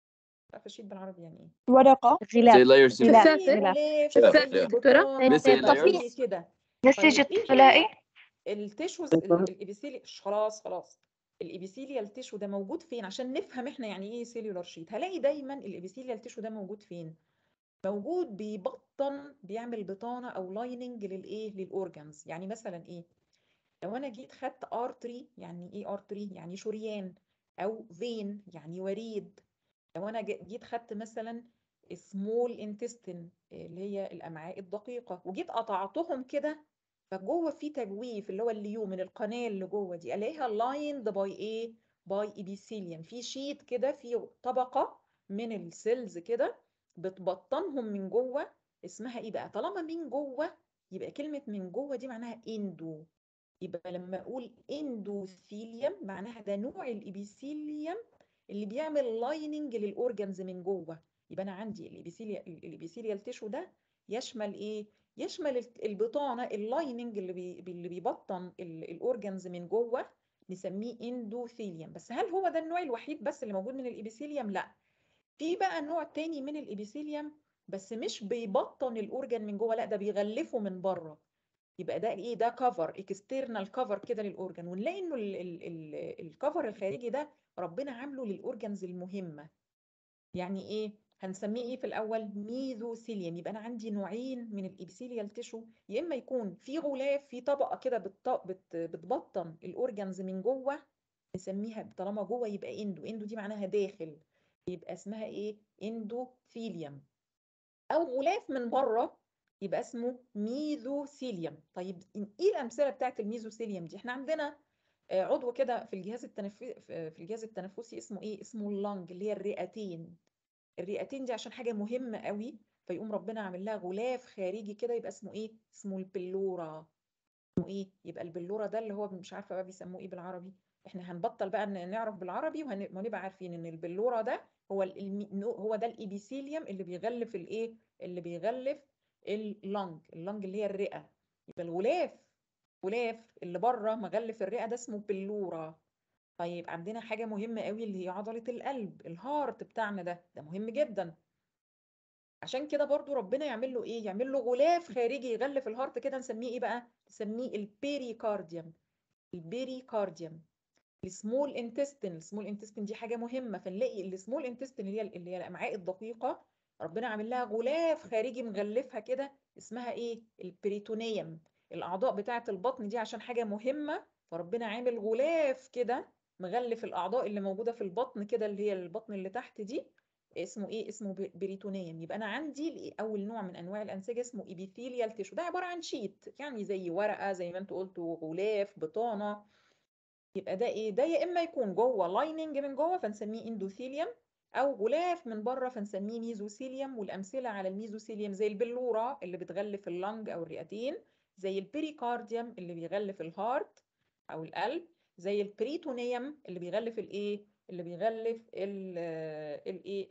عارفه شيت بالعربي يعني ايه؟ ورقة زي غلاف layers غلاف كده. زي غلاف غلاف شفاف زي يا دكتورة. بطانه مثل زي layers. كده. نسيج طيب ايه الثنائي. هي التيشوز الابيثيلي؟ خلاص خلاص الابيثيليال تيشو ده موجود فين عشان نفهم احنا يعني ايه سيلولار شيت؟ هلاقي دايما الابيثيليال تيشو ده موجود فين؟ موجود بيبطن، بيعمل بطانه او لايننج للايه؟ للاورجانز. يعني مثلا ايه؟ لو انا جيت خدت ارتري، يعني ايه ارتري؟ يعني شريان، او فين يعني وريد. لو انا ج- جيت خدت مثلا سمول انتستين اللي هي الامعاء الدقيقه، وجيت قطعتهم كده، فجوه في تجويف اللي هو الليو من القناه اللي جوه دي، الاقيها لايند باي ايه؟ باي ايبيثيليوم. في شيت كده، في طبقه من السيلز كده بتبطنهم من جوه. اسمها ايه بقى؟ طالما من جوه يبقى كلمه من جوه دي معناها اندو. يبقى لما اقول اندوثيليوم معناها ده نوع الابيثيليوم اللي بيعمل لايننج للاورجنز من جوه. يبقى انا عندي الابيثيليا الابيثيليال تيشو ده يشمل ايه؟ يشمل الت- البطانه، اللايننج اللي بي اللي بيبطن الاورجنز من جوه، نسميه اندوثيليوم. بس هل هو ده النوع الوحيد بس اللي موجود من الابيثيليوم؟ لا، في بقى نوع تاني من الابيثيليوم بس مش بيبطن الاورجن من جوه، لا ده بيغلفه من بره. يبقى ده ايه؟ ده كفر، اكسترنال كفر كده للاورجن. ونلاقي انه الكفر الخارجي ده ربنا عامله للاورجنز المهمه. يعني ايه؟ هنسميه ايه في الاول؟ ميزوثيليوم. يبقى انا عندي نوعين من الابيثيليال تيشو، يا اما يكون في غلاف، في طبقه كده بت- بت- بتبطن الاورجنز من جوه، نسميها طالما جوه يبقى اندو. اندو دي معناها داخل، يبقى اسمها ايه؟ اندوثيليوم. او غلاف من بره يبقى اسمه ميزوثيليوم. طيب ايه الامثله بتاعت الميزوثيليوم دي؟ احنا عندنا آه، عضو كده في الجهاز التنفسي، في الجهاز التنفسي اسمه ايه؟ اسمه اللنج، اللي هي الرئتين. الرئتين دي عشان حاجه مهمه قوي، فيقوم ربنا عامل لها غلاف خارجي كده، يبقى اسمه ايه؟ اسمه البلورا. اسمه ايه؟ يبقى البلورا ده اللي هو مش عارفه بقى بيسموه ايه بالعربي. احنا هنبطل بقى ن- نعرف بالعربي وهن- وهنبقى عارفين ان البلورا ده هو ال- الم- هو ده الابيثيليوم اللي بيغلف الايه؟ اللي بيغلف اللنج. اللنج اللي هي الرئه. يبقى الغلاف، غلاف اللي بره مغلف الرئه ده اسمه بلورا. طيب عندنا حاجه مهمه قوي اللي هي عضله القلب، الهارت بتاعنا ده ده مهم جدا. عشان كده برضو ربنا يعمل له ايه؟ يعمل له غلاف خارجي يغلف الهارت كده، نسميه ايه بقى؟ نسميه البيريكارديوم. البيريكارديوم. السمول انتستين، السمول انتستين دي حاجه مهمه، فنلاقي السمول انتستين اللي هي اللي هي الامعاء الدقيقه، ربنا عامل لها غلاف خارجي مغلفها كده، اسمها ايه؟ البريتونيوم. الاعضاء بتاعه البطن دي عشان حاجه مهمه، فربنا عامل غلاف كده مغلف الاعضاء اللي موجوده في البطن كده، اللي هي البطن اللي تحت دي، اسمه ايه؟ اسمه بي- بريتونيوم. يبقى انا عندي اول نوع من انواع الانسجه اسمه ايبيثيليال تيشو، ده عباره عن شيت يعني زي ورقه، زي ما انتوا قلتوا غلاف، بطانه. يبقى ده ايه؟ ده يا اما يكون جوه لايننج من جوه فنسميه اندوثيليوم، او غلاف من بره فنسميه ميزوثيليوم. والامثله على الميزوثيليوم زي البلوره اللي بتغلف اللنج او الرئتين، زي البريكارديوم اللي بيغلف الهارت او القلب، زي البريتونيوم اللي بيغلف الايه؟ اللي بيغلف الايه؟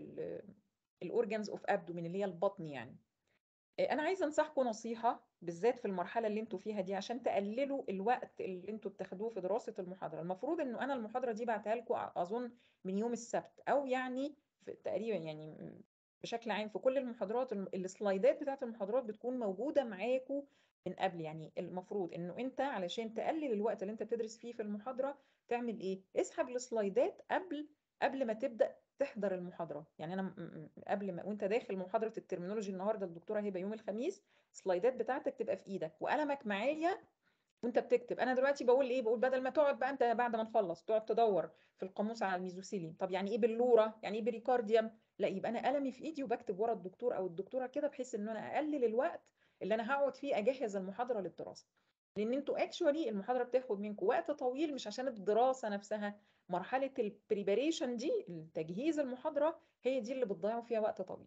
الاورجانز اوف ابدومين اللي هي البطن يعني. انا عايزه انصحكم نصيحه بالذات في المرحله اللي انتوا فيها دي، عشان تقللوا الوقت اللي انتوا بتاخدوه في دراسه المحاضره. المفروض انه انا المحاضره دي بعتها لكم اظن من يوم السبت، او يعني في تقريبا يعني بشكل عام في كل المحاضرات الم- السلايدات بتاعت المحاضرات بتكون موجوده معاكم من قبل. يعني المفروض انه انت علشان تقلل الوقت اللي انت بتدرس فيه في المحاضره تعمل ايه؟ اسحب السلايدات قبل قبل ما تبدا تحضر المحاضره. يعني انا م- م- قبل ما وانت داخل محاضره الترمينولوجي النهارده الدكتوره هيبقى يوم الخميس، السلايدات بتاعتك تبقى في ايدك وقلمك معايا وانت بتكتب. انا دلوقتي بقول ايه؟ بقول بدل ما تقعد بقى انت بعد ما نخلص تقعد تدور في القاموس على الميزوثيليوم، طب يعني ايه بلوره؟ يعني ايه بريكارديوم؟ لا، يبقى انا قلمي في ايدي وبكتب ورا الدكتور او الدكتوره كده، بحيث ان انا اقلل الوقت اللي انا هقعد فيه اجهز المحاضره للدراسه. لان انتوا اكشوالي المحاضره بتاخد منكم وقت طويل، مش عشان الدراسه نفسها. مرحله البريباريشن دي، التجهيز المحاضره، هي دي اللي بتضيعوا فيها وقت طويل.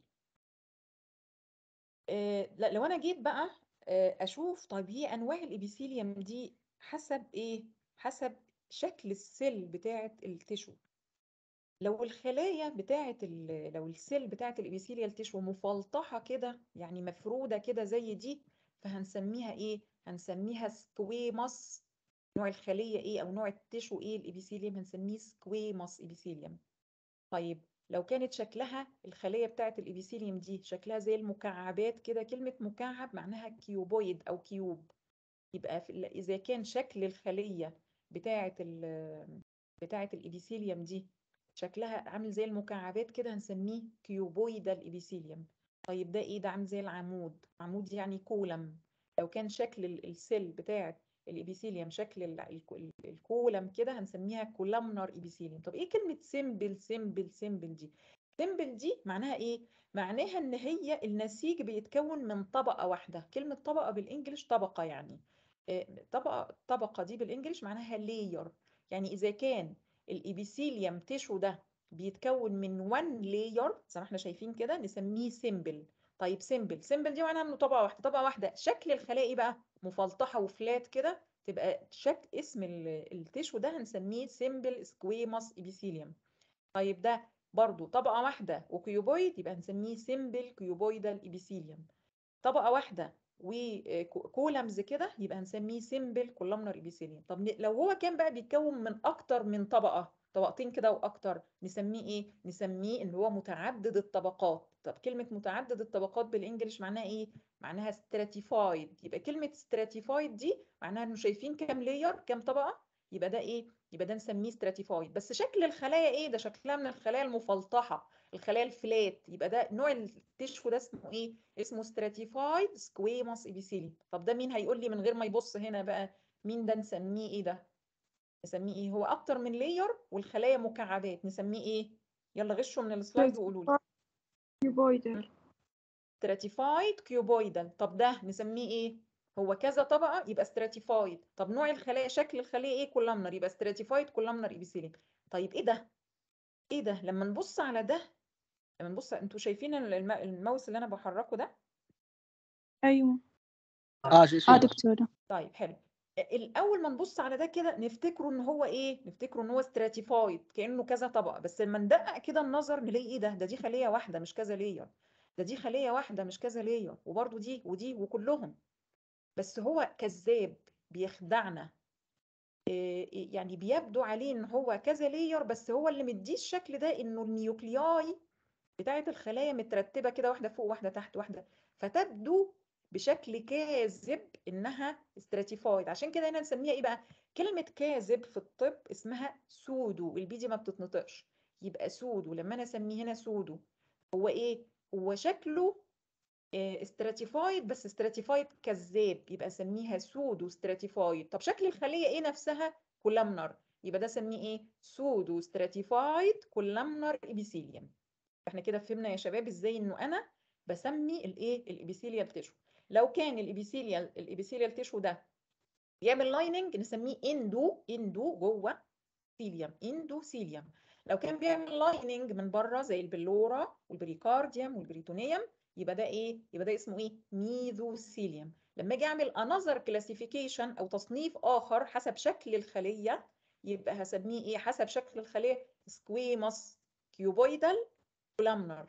آه، لا لو انا جيت بقى آه، اشوف طيب هي انواع الابيثيليوم دي حسب ايه؟ حسب شكل السيل بتاعه التشو. لو الخلايا بتاعه ال- لو السيل بتاعه الابيثيليال تشو مفلطحه كده، يعني مفروده كده زي دي، فهنسميها ايه؟ هنسميها سكويموس. نوع الخليه ايه او نوع التشو ايه؟ الابيثيليوم هنسميه سكويموس ابيثيليوم. طيب لو كانت شكلها الخلية بتاعت الإبيثيليوم دي شكلها زي المكعبات كده، كلمة مكعب معناها كيوبويد أو كيوب. يبقى في إذا كان شكل الخلية بتاعت ال بتاعت الإبيثيليوم دي شكلها عامل زي المكعبات كده هنسميه كيوبويدال إبيثيليوم. طيب ده إيه؟ ده عامل زي العمود، عمود يعني كولم. لو كان شكل السيل بتاعت الإبيثيليوم شكل الكولم كده هنسميها كولامنر إبيثيليوم. طب إيه كلمة سيمبل سيمبل سيمبل دي؟ سيمبل دي معناها إيه؟ معناها إن هي النسيج بيتكون من طبقة واحدة. كلمة طبقة بالإنجليش طبقة يعني. طبقة طبقة دي بالإنجليش معناها لاير. يعني إذا كان الإبيثيليوم تيشو ده بيتكون من وان لاير زي ما احنا شايفين كده نسميه سيمبل. طيب سيمبل سيمبل دي معناها انه طبقة واحدة. طبقة واحدة شكل الخلايا ايه بقى؟ مفلطحة وفلات كده، تبقى شكل اسم التيشو ده هنسميه سيمبل سكويموس إبيثيليوم. طيب ده برضو طبقة واحدة وكيوبويد يبقى هنسميه سيمبل كيوبويدال إبيثيليوم. طبقة واحدة وكولمز كده يبقى هنسميه سيمبل كولامنر إبيثيليوم. طب لو هو كان بقى بيتكون من أكتر من طبقة، طبقتين كده وأكتر، نسميه إيه؟ نسميه إن هو متعدد الطبقات. طب كلمة متعدد الطبقات بالإنجليش معناها إيه؟ معناها stratified. يبقى كلمة stratified دي معناها إنه شايفين كام لاير، كام طبقة؟ يبقى ده إيه؟ يبقى ده نسميه stratified. بس شكل الخلايا إيه؟ ده شكلها من الخلايا المفلطحة، الخلايا الفلات. يبقى ده نوع التشفو ده اسمه ايه؟ اسمه stratified squamous epithelium. طب ده مين هيقول لي من غير ما يبص هنا بقى؟ مين ده نسميه ايه ده؟ نسميه ايه؟ هو اكتر من لاير والخلايا مكعبات، نسميه ايه؟ يلا غشوا من السلايد وقولوا لي. كيوبويدال. stratified cuboidal. طب ده نسميه ايه؟ هو كذا طبقة يبقى stratified. طب نوع الخلايا شكل الخلية ايه؟ columnar يبقى stratified columnar epithelium. طيب ايه ده؟ ايه ده؟ لما نبص على ده، لما نبص انتوا شايفين الم- الماوس اللي انا بحركه ده؟ أيوة. اه شو اه اسمه؟ دكتورة. طيب حلو. الاول ما نبص على ده كده نفتكره ان هو ايه؟ نفتكره ان هو ستراتيفايد كانه كذا طبقه. بس لما ندقق كده النظر نلاقي ايه ده؟ ده دي خليه واحده مش كذا لير. ده دي خليه واحده مش كذا لير، وبرده دي ودي وكلهم. بس هو كذاب بيخدعنا. إيه يعني بيبدو عليه ان هو كذا لير، بس هو اللي مديه الشكل ده انه النيوكلياي بتاعت الخلايا مترتبه كده، واحده فوق واحده تحت واحده، فتبدو بشكل كاذب انها استراتيفايد. عشان كده هنا نسميها ايه بقى؟ كلمه كاذب في الطب اسمها سودو، البي دي ما بتتنطقش. يبقى سودو لما انا اسميه هنا سودو، هو ايه؟ هو شكله استراتيفايد بس استراتيفايد كذاب، يبقى اسميها سودو استراتيفايد. طب شكل الخليه ايه نفسها؟ كولامنر، يبقى ده اسميه ايه؟ سودو استراتيفايد كولامنر ابيثيليوم. احنا كده فهمنا يا شباب ازاي انه انا بسمي الايه؟ الابيثيليال تيشو. لو كان الابيثيليال الابيثيليال تيشو ده بيعمل لايننج نسميه اندو، اندو جوه سيليوم، اندو سيليوم. لو كان بيعمل لايننج من بره زي البلورا والبريكارديوم والبريتونيوم يبقى ده ايه؟ يبقى ده اسمه ايه؟ ميزوثيليوم. لما اجي اعمل انذر كلاسيفيكيشن او تصنيف اخر حسب شكل الخليه يبقى هسميه ايه حسب شكل الخليه؟ سكويموس، كيوبويدال، كولامنر.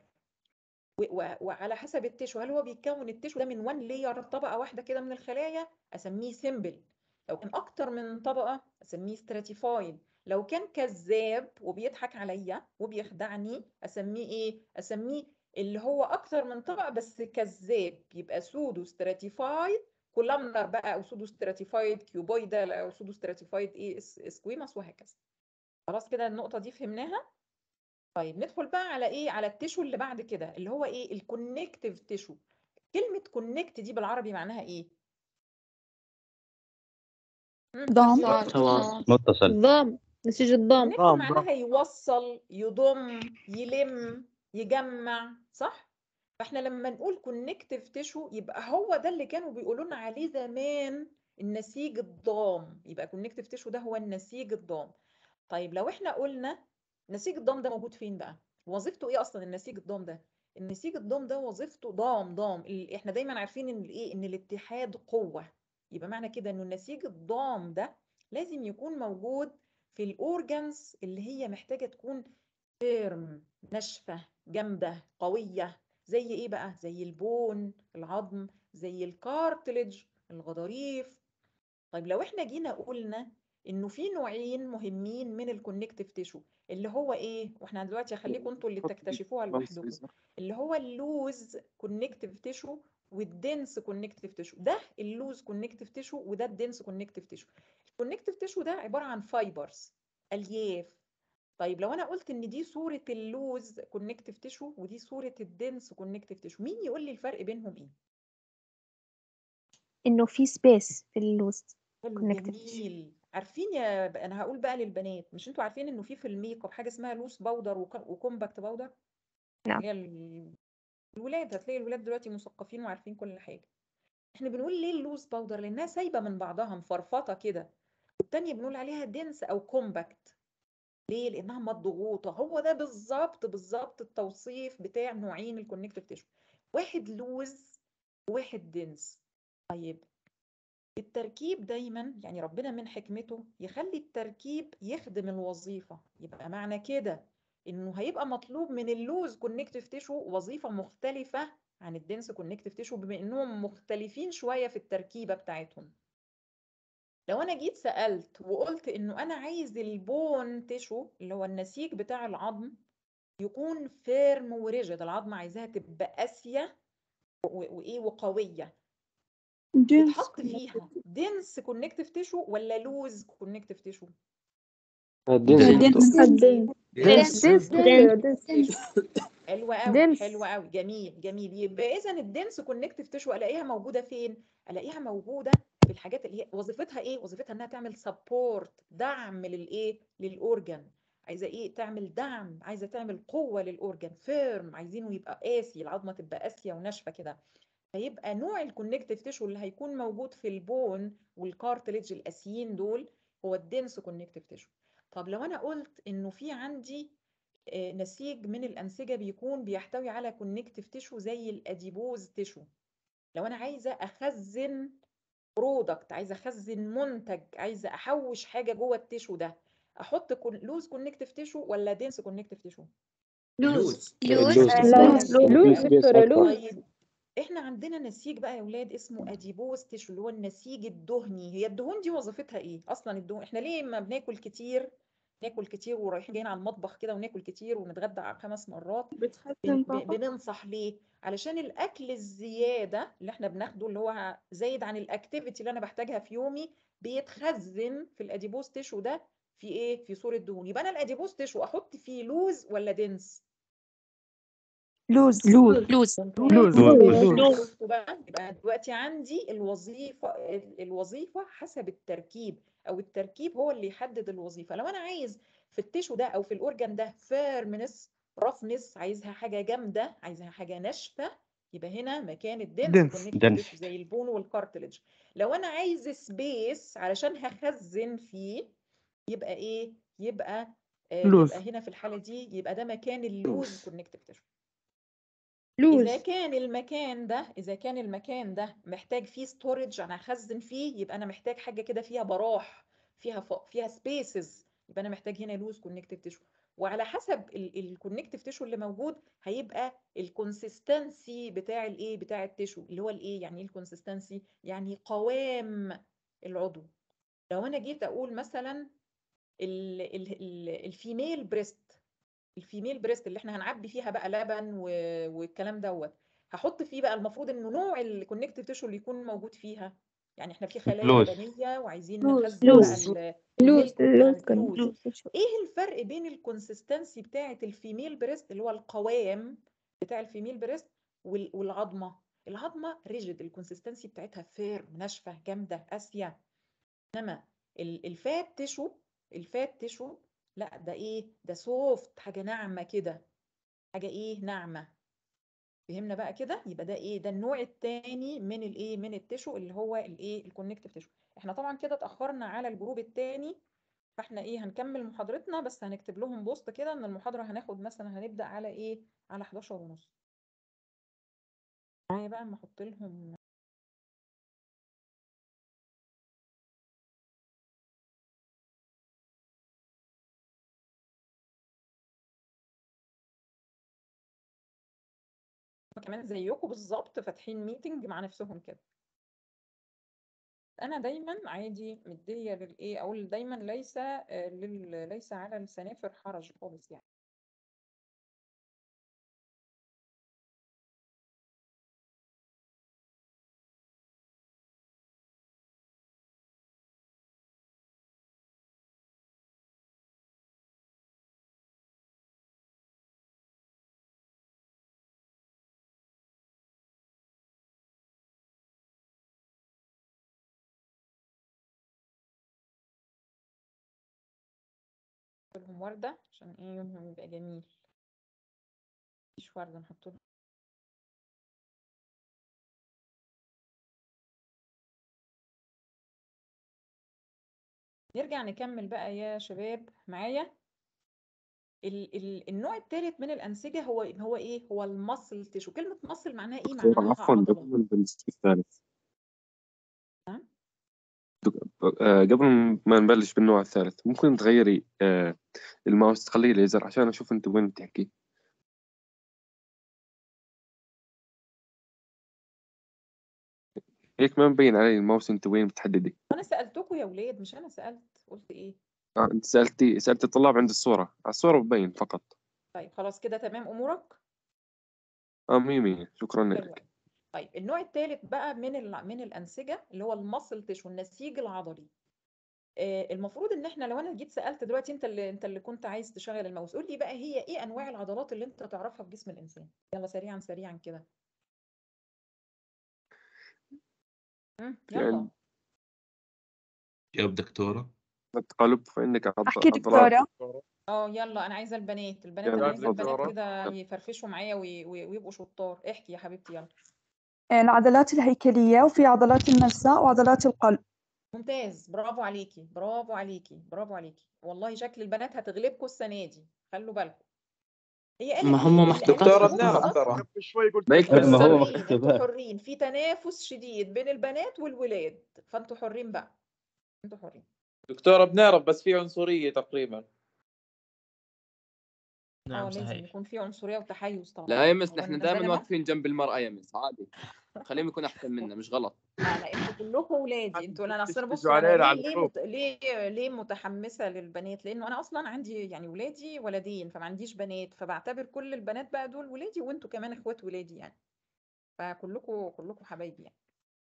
وعلى حسب التشو، هل هو بيتكون التشو ده من وان لاير طبقه واحده كده من الخلايا اسميه سيمبل. لو كان اكتر من طبقه اسميه ستراتيفايد. لو كان كذاب وبيضحك عليا وبيخدعني اسميه ايه؟ اسميه اللي هو اكتر من طبقه بس كذاب، يبقى سودو ستراتيفايد كولامنر بقى، او سودو ستراتيفايد كيوبويدال، او سودو ستراتيفايد ايه سكويماس، وهكذا. خلاص كده النقطه دي فهمناها. طيب ندخل بقى على ايه؟ على التشو اللي بعد كده اللي هو ايه؟ الكونكتيف تشو. كلمة كونكت دي بالعربي معناها ايه؟ ضم. تواصل. متصل. ضم، نسيج الضم. كونكت معناها يوصل، يضم، يلم، يجمع، صح؟ فاحنا لما نقول كونكتيف تشو يبقى هو ده اللي كانوا بيقولوا لنا عليه زمان النسيج الضام. يبقى كونكتيف تشو ده هو النسيج الضام. طيب لو احنا قلنا نسيج الضام ده موجود فين بقى؟ وظيفته ايه اصلا النسيج الضام ده؟ النسيج الضام ده وظيفته ضام ضام. احنا دايما عارفين ان الايه؟ ان الاتحاد قوة. يبقى معنى كده انه النسيج الضام ده لازم يكون موجود في الاورجانز اللي هي محتاجة تكون فيرم، ناشفة، جامدة، قوية. زي ايه بقى؟ زي البون، العظم، زي الكارتلج، الغضاريف. طيب لو احنا جينا قلنا انه في نوعين مهمين من الكونكتيف تيشو، اللي هو ايه، واحنا دلوقتي هخليكم انتوا اللي تكتشفوها لوحدكم، اللي هو اللوز كونكتيف تيشو والدنس كونكتيف تيشو. ده اللوز كونكتيف تيشو وده الدنس كونكتيف تيشو. الكونكتيف تيشو ده عباره عن فايبرز، الياف. طيب لو انا قلت ان دي صوره اللوز كونكتيف تيشو ودي صوره الدنس كونكتيف تيشو، مين يقول لي الفرق بينهم ايه؟ انه في سبيس في اللوز حلو، كونكتيف تيشو. جميل. عارفين يا ب- انا هقول بقى للبنات، مش انتوا عارفين انه في في الميك اب حاجه اسمها لوس باودر وك- وكومباكت باودر؟ نعم. هي ال- الولاد، هتلاقي الولاد دلوقتي مثقفين وعارفين كل حاجه. احنا بنقول ليه اللوز باودر؟ لانها سايبه من بعضها، مفرفطه كده. والتانيه بنقول عليها دنس او كومباكت. ليه؟ لانها مضغوطه. هو ده بالظبط بالظبط التوصيف بتاع نوعين الكونكتيف تيشو، واحد لوز وواحد دنس. طيب التركيب دايما يعني ربنا من حكمته يخلي التركيب يخدم الوظيفة. يبقى معنى كده انه هيبقى مطلوب من اللوز كونكتيف تيشو وظيفة مختلفة عن الدنس كونكتيف تيشو، بما انهم مختلفين شوية في التركيبة بتاعتهم. لو انا جيت سألت وقلت انه انا عايز البون تيشو اللي هو النسيج بتاع العظم يكون فيرم وريجيد، العظم عايزاها تبقى قاسية و- وايه وقوية، دنس يتحط فيها دنس كونكتيف تيشو ولا لوز كونكتيف تيشو؟ الدنس دنس دكتور. دنس دنس دنس دنس حلوة قوي، حلوة قوي، جميل جميل. يبقى اذا الدنس كونكتيف تيشو الاقيها موجودة فين؟ الاقيها موجودة في الحاجات اللي هي وظيفتها ايه؟ وظيفتها انها تعمل سبورت، دعم للايه؟ للاورجن. عايزه ايه؟ تعمل دعم، عايزه تعمل قوه للاورجن، فيرم، عايزينه يبقى قاسي، العظمه تبقى قاسيه وناشفه كده. هيبقى نوع الكونكتيف تيشو اللي هيكون موجود في البون والكارتليج القاسيين دول هو الدنس كونكتيف تيشو. طب لو انا قلت انه في عندي آه، نسيج من الانسجه بيكون بيحتوي على كونكتيف تيشو زي الاديبوز تيشو، لو انا عايزه اخزن برودكت، عايزه اخزن منتج، عايزه احوش حاجه جوه التيشو ده، احط كون- لوز كونكتيف تيشو ولا دنس كونكتيف تيشو؟ لوز اللوز لوز لوز لوز سبيس اكتر. طيب احنا عندنا نسيج بقى يا اولاد اسمه اديبوز تيشو، اللي هو النسيج الدهني. هي الدهون دي وظيفتها ايه اصلا؟ الدهون احنا ليه ما بناكل كتير، ناكل كتير ورايحين جايين على المطبخ كده وناكل كتير ونتغدى على خمس مرات؟ بن بتخزن ب- طاقة. بننصح ليه؟ علشان الاكل الزياده اللي احنا بناخده اللي هو زايد عن الاكتيفيتي اللي انا بحتاجها في يومي بيتخزن في الاديبوز تيشو ده في ايه؟ في صوره دهون. يبقى انا الاديبوز تيشو احط فيه لوز ولا دنس؟ لوز لوز لوز لوز لوز. شفتوا بقى؟ يبقى دلوقتي عندي الوظيفة، ال- الوظيفة حسب التركيب، أو التركيب هو اللي يحدد الوظيفة. لو أنا عايز في التيشو ده أو في الأورجان ده فيرمنس، رفنس، عايزها حاجة جامدة، عايزها حاجة ناشفة، يبقى هنا مكان الدنس دنس كونكتيف دنس تيشو زي البون والكارتلج. لو أنا عايز سبيس علشان هخزن فيه، يبقى إيه؟ يبقى آه لوز يبقى هنا في الحالة دي يبقى ده مكان اللوز كونكتيف تيشو. لوز إذا كان المكان ده إذا كان المكان ده محتاج فيه ستورج، أنا هخزن فيه، يبقى أنا محتاج حاجة كده فيها براح، فيها ف... فيها سبيسز، يبقى أنا محتاج هنا لوز كونكتيف تيشو. وعلى حسب الكونكتيف تيشو اللي موجود هيبقى الكونسيستنسي بتاع الايه بتاع التيشو، اللي هو الايه يعني ايه الكونسيستنسي؟ يعني قوام العضو. لو انا جيت اقول مثلا ال... ال... ال... الفيميل بريست، الفيميل بريست اللي احنا هنعبي فيها بقى لبن و... والكلام دوت، هحط فيه بقى المفروض انه نوع الكونكتيف تيشو اللي يكون موجود فيها، يعني احنا في خلايا لوز لبنيه وعايزين لوز نخزن بقى لوز ال- لوز الميلك والكلام ده، لوز لوز. لوز ايه الفرق بين الكونسيستنسي بتاعه الفيميل بريست اللي هو القوام بتاع الفيميل بريست وال... والعظمه؟ العظمه ريجيد، الكونسيستنسي بتاعتها فيرم، ناشفه، جامده، قاسيه. انما ال- الفات تيشو، الفات تيشو لا، ده ايه؟ ده سوفت، حاجه ناعمه كده، حاجه ايه؟ ناعمه. فهمنا بقى كده؟ يبقى ده ايه؟ ده النوع الثاني من الايه؟ من التيشو اللي هو الايه؟ الكونكتيف تيشو. احنا طبعا كده اتاخرنا على الجروب الثاني، فاحنا ايه؟ هنكمل محاضرتنا، بس هنكتب لهم بوست كده ان المحاضره هناخد مثلا هنبدا على ايه؟ على حداشر ونص. معايا بقى اما احط لهم كمان زيكم بالظبط فاتحين ميتنج مع نفسهم كده. انا دايما عادي مديه للايه، اقول دايما ليس آه، لل... ليس على السنافر حرج خالص يعني. لهم ورده عشان ايه يومهم يبقى جميل. مفيش ورده نحط لهم. نرجع نكمل بقى يا شباب معايا. ال ال النوع الثالث من الأنسجة هو هو إيه؟ هو المصل تيشو. كلمة مصل معناها إيه؟ دكتور معناها عفوا، عضلة. قبل ما نبلش بالثالث. نعم؟ آه، قبل ما نبلش بالنوع الثالث ممكن تغيري آه، الماوس تخليه ليزر عشان أشوف أنت وين بتحكي. هيك ما مبين علي الماوس أنت وين بتحددي. أنا سألتكم يا ولاد، مش أنا سألت قلت إيه؟ آه، أنت سألتي سألت الطلاب عند الصورة، على الصورة ببين فقط. طيب خلاص كده تمام أمورك؟ اه مية مية، شكرا حلو لك. أوي. طيب النوع الثالث بقى من ال من الأنسجة اللي هو المصل تيشو، النسيج العضلي. آه المفروض إن إحنا لو أنا جيت سألت دلوقتي، أنت اللي أنت اللي كنت عايز تشغل الماوس، قول لي بقى هي إيه أنواع العضلات اللي أنت تعرفها في جسم الإنسان؟ يلا سريعا سريعا كده. مم، يعني يلا. يا دكتورة. التقلب فإنك عض- أحكي عضلات. دكتورة. اه يلا انا عايزه البنات البنات يلا انا عايزه تفضل. البنات كده يفرفشوا معايا وي- وي- ويبقوا شطار. احكي يا حبيبتي يلا. العضلات الهيكلية، وفي عضلات الملساء وعضلات القلب. ممتاز، برافو عليكي برافو عليكي برافو عليكي، والله شكل البنات هتغلبكم السنه دي، خلوا بالكم. هي قالت ما هم ايه؟ محتاجين دكتورة ان بنعرف الوسط ترى. ما انتوا ما هو يكفسر. حرين، انتوا مكتوبات. حرين في تنافس شديد بين البنات والولاد، فانتوا حرين بقى، انتوا حرين. دكتورة بنعرف بس في عنصرية تقريبا. اه نعم لازم صحيح. يكون في عنصريه وتحيز طبعا. لا يا مس، هو نحن انا دائما زلمه؟ واقفين جنب المرأة يا مس، عادي. خليهم يكون احسن منا، مش غلط. لا لا انتوا كلكم ولادي انتوا. انا اصل تشتجوا بصوا انا علينا ليه على ليه الجروب. مت... ليه ليه متحمسه للبنات، لانه انا اصلا عندي يعني ولادي ولدين فما عنديش بنات، فبعتبر كل البنات بقى دول ولادي، وانتوا كمان اخوات ولادي يعني، فكلكم كلكم حبايبي يعني.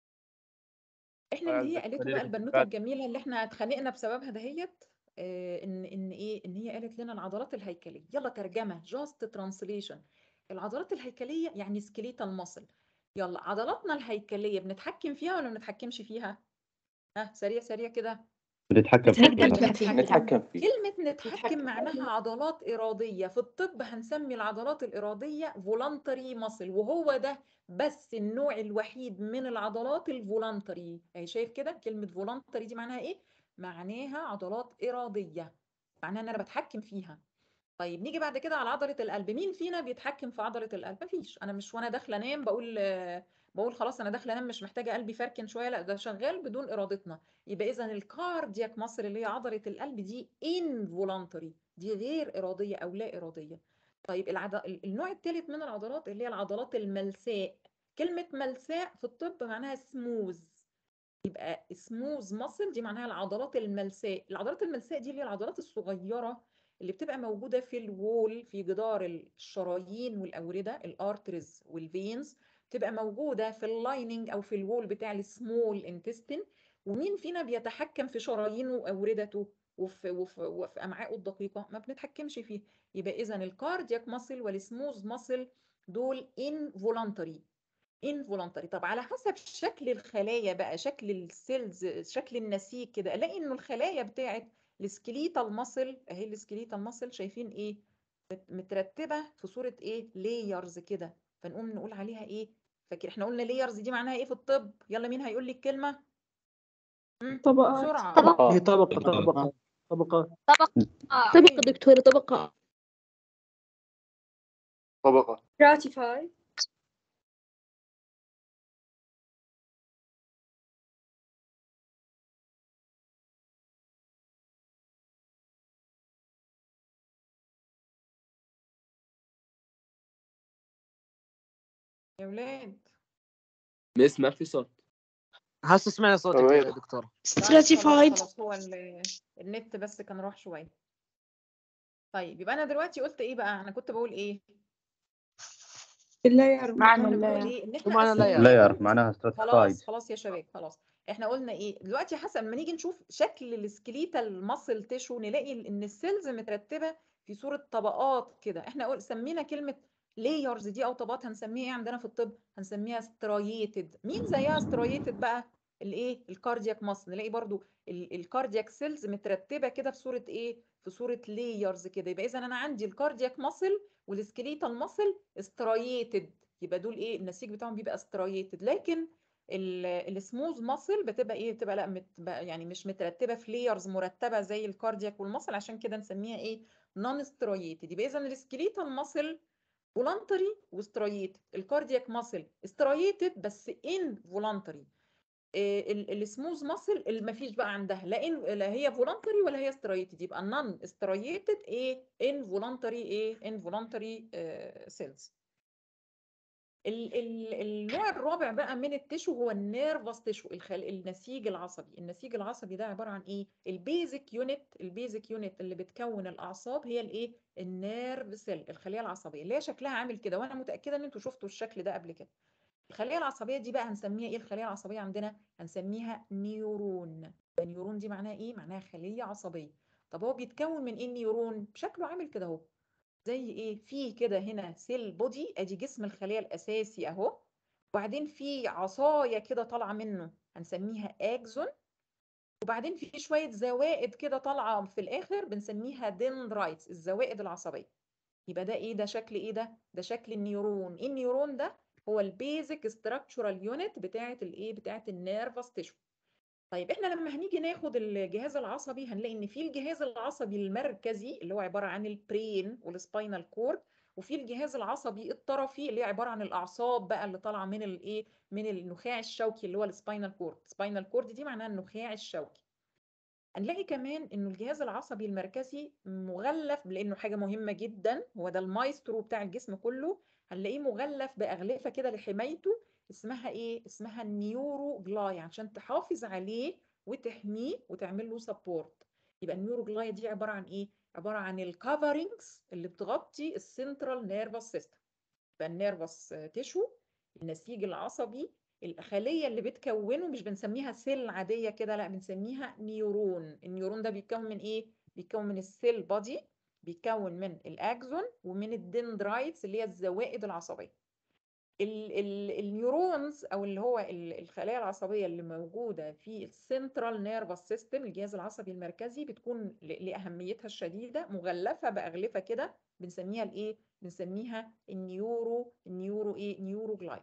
احنا اللي هي أعزك قالته بقى خليل البنوته الجميله اللي احنا اتخانقنا بسببها دهيت، آه، ان ان ايه ان هي قالت لنا العضلات الهيكليه. يلا ترجمه جاست ترانسليشن. العضلات الهيكليه يعني سكيليتال ماسل. يلا عضلاتنا الهيكليه بنتحكم فيها ولا ما بنتحكمش فيها؟ ها سريع سريع كده. بنتحكم فيه. نقدر نتحكم. نتحكم. نتحكم فيه. كلمة نتحكم معناها عضلات إرادية. في الطب هنسمي العضلات الإرادية فولنتري ماسل، وهو ده بس النوع الوحيد من العضلات الفولنتري. يعني شايف كده كلمة فولنتري دي معناها إيه؟ معناها عضلات إرادية، معناها إن أنا بتحكم فيها. طيب نيجي بعد كده على عضلة القلب. مين فينا بيتحكم في عضلة القلب؟ مفيش. انا مش وانا داخله انام بقول بقول خلاص انا داخله انام مش محتاجه قلبي فركن شويه، لا ده شغال بدون ارادتنا. يبقى اذا الكاردياك ماسل اللي هي عضله القلب دي انفولانتري، دي غير اراديه او لا اراديه. طيب العض... النوع الثالث من العضلات اللي هي العضلات الملساء. كلمه ملساء في الطب معناها سموز، يبقى سموز ماسل دي معناها العضلات الملساء. العضلات الملساء دي اللي هي العضلات الصغيره اللي بتبقى موجوده في الوول، في جدار الشرايين والاورده، الارترز والفينز، بتبقى موجوده في اللايننج او في الوول بتاع السمول انتستين. ومين فينا بيتحكم في شرايينه واوردته وفي, وفي, وفي امعائه الدقيقه؟ ما بنتحكمش فيه. يبقى اذا الكاردياك ماسل والسموز ماسل دول انفولانتري انفولانتري. طب على حسب شكل الخلايا بقى، شكل السيلز، شكل النسيج كده، الاقي انه الخلايا بتاعت السكليتال ماسل اهي، السكليتال ماسل شايفين ايه؟ مترتبه في صوره ايه؟ لايرز كده. فنقوم نقول عليها ايه؟ فاكر احنا قلنا لايرز دي معناها ايه في الطب؟ يلا مين هيقول لي الكلمه؟ طبقات. بسرعه. هي طبقة طبقة طبقة طبقة دكتورة، طبقة. طبقة. راتيفاي. يا ولاد مس ما في صوت. هسه سمعنا صوتك يا أمير. دكتورة. طيب خلاص stratified خلاص هو ال- النت بس كان راح شويه. طيب يبقى انا دلوقتي قلت ايه بقى؟ انا كنت بقول ايه؟ اللاير معنى كنا اللاير. بنقول ايه؟ ان احنا ومعنى لاير. لاير معناها stratified. خلاص خلاص يا شباب خلاص. احنا قلنا ايه دلوقتي؟ حسب ما نيجي نشوف شكل السكليتال ماسل تيشو نلاقي ان السيلز مترتبه في صوره طبقات كده. احنا قل سمينا كلمه لايرز دي او طبقات، هنسميها ايه عندنا في الطب؟ هنسميها سترايتد. مين زيها سترايتد بقى؟ الايه؟ الكاردياك ماسل. نلاقي برضو الكاردياك سيلز مترتبه كده في صوره ايه؟ في صوره لايرز كده. يبقى اذا انا عندي الكاردياك ماسل والسكليتال ماسل سترايتد، يبقى دول ايه؟ النسيج بتاعهم بيبقى سترايتد. لكن السموث ماسل بتبقى ايه؟ بتبقى لا مت يعني مش مترتبه في لايرز مرتبه زي الكاردياك والماسل، عشان كده نسميها ايه؟ نون سترايتد. يبقى اذا السكليتال ماسل فولانتري وسترايتد، الكاردياك ماسل سترايتد بس ان فولانتري. السموث ماسل ما فيش بقى عندها لا ان لا هي فولانتري ولا هي سترايتد، يبقى نون سترايتد ايه؟ ان فولانتري ايه؟ ان فولانتري سيلز. ال ال النوع الرابع بقى من التشو هو النيرفس تشو، الخل... النسيج العصبي. النسيج العصبي ده عباره عن ايه؟ البيزك يونت البيزك يونت اللي بتكون الاعصاب هي الايه؟ النيرف سيل، الخليه العصبيه اللي هي شكلها عامل كده، وانا متاكده ان انتوا شفتوا الشكل ده قبل كده. الخليه العصبيه دي بقى هنسميها ايه؟ الخليه العصبيه عندنا هنسميها نيورون. النيورون دي معناها ايه؟ معناها خليه عصبيه. طب هو بيتكون من ايه النيورون؟ شكله عامل كده اهو، زي ايه؟ في كده هنا سيل بودي، ادي جسم الخليه الاساسي اهو، وبعدين في عصايه كده طالعه منه هنسميها اكزون، وبعدين في شويه زوائد كده طالعه في الاخر بنسميها دندرايتس، الزوائد العصبيه. يبقى ده ايه؟ ده شكل ايه ده؟ ده شكل النيورون. ايه النيورون ده؟ هو البيزك ستراكشورال يونت بتاعه الايه؟ بتاعه النيرفس تيشو. طيب احنا لما هنيجي ناخد الجهاز العصبي هنلاقي ان في الجهاز العصبي المركزي اللي هو عباره عن البرين والسباينال كورد، وفي الجهاز العصبي الطرفي اللي هي عباره عن الاعصاب بقى اللي طالعه من الايه؟ من النخاع الشوكي اللي هو السباينال كورد. سباينال كورد دي معناها النخاع الشوكي. هنلاقي كمان انه الجهاز العصبي المركزي مغلف، لانه حاجه مهمه جدا، هو ده المايسترو بتاع الجسم كله. هنلاقيه مغلف باغلفه كده لحمايته، اسمها ايه؟ اسمها النيورو جلاي، عشان تحافظ عليه وتحميه وتعمل له سبورت. يبقى النيورو جلاي دي عباره عن ايه؟ عباره عن الكفرنجز اللي بتغطي السنترال نيرفس سيستم. فالنيرفس تيشو، النسيج العصبي، الخليه اللي بتكونه مش بنسميها سيل عاديه كده، لا بنسميها نيورون. النيورون ده بيتكون من ايه؟ بيتكون من السيل بادي، بيتكون من الاكزون ومن الدندرايتس اللي هي الزوائد العصبيه. ال ال النيورونز او اللي هو الخلايا العصبيه اللي موجوده في السنترال نيرفس سيستم، الجهاز العصبي المركزي، بتكون لاهميتها الشديده مغلفه باغلفه كده بنسميها الايه؟ بنسميها النيورو النيورو ايه؟ نيورو جلاي.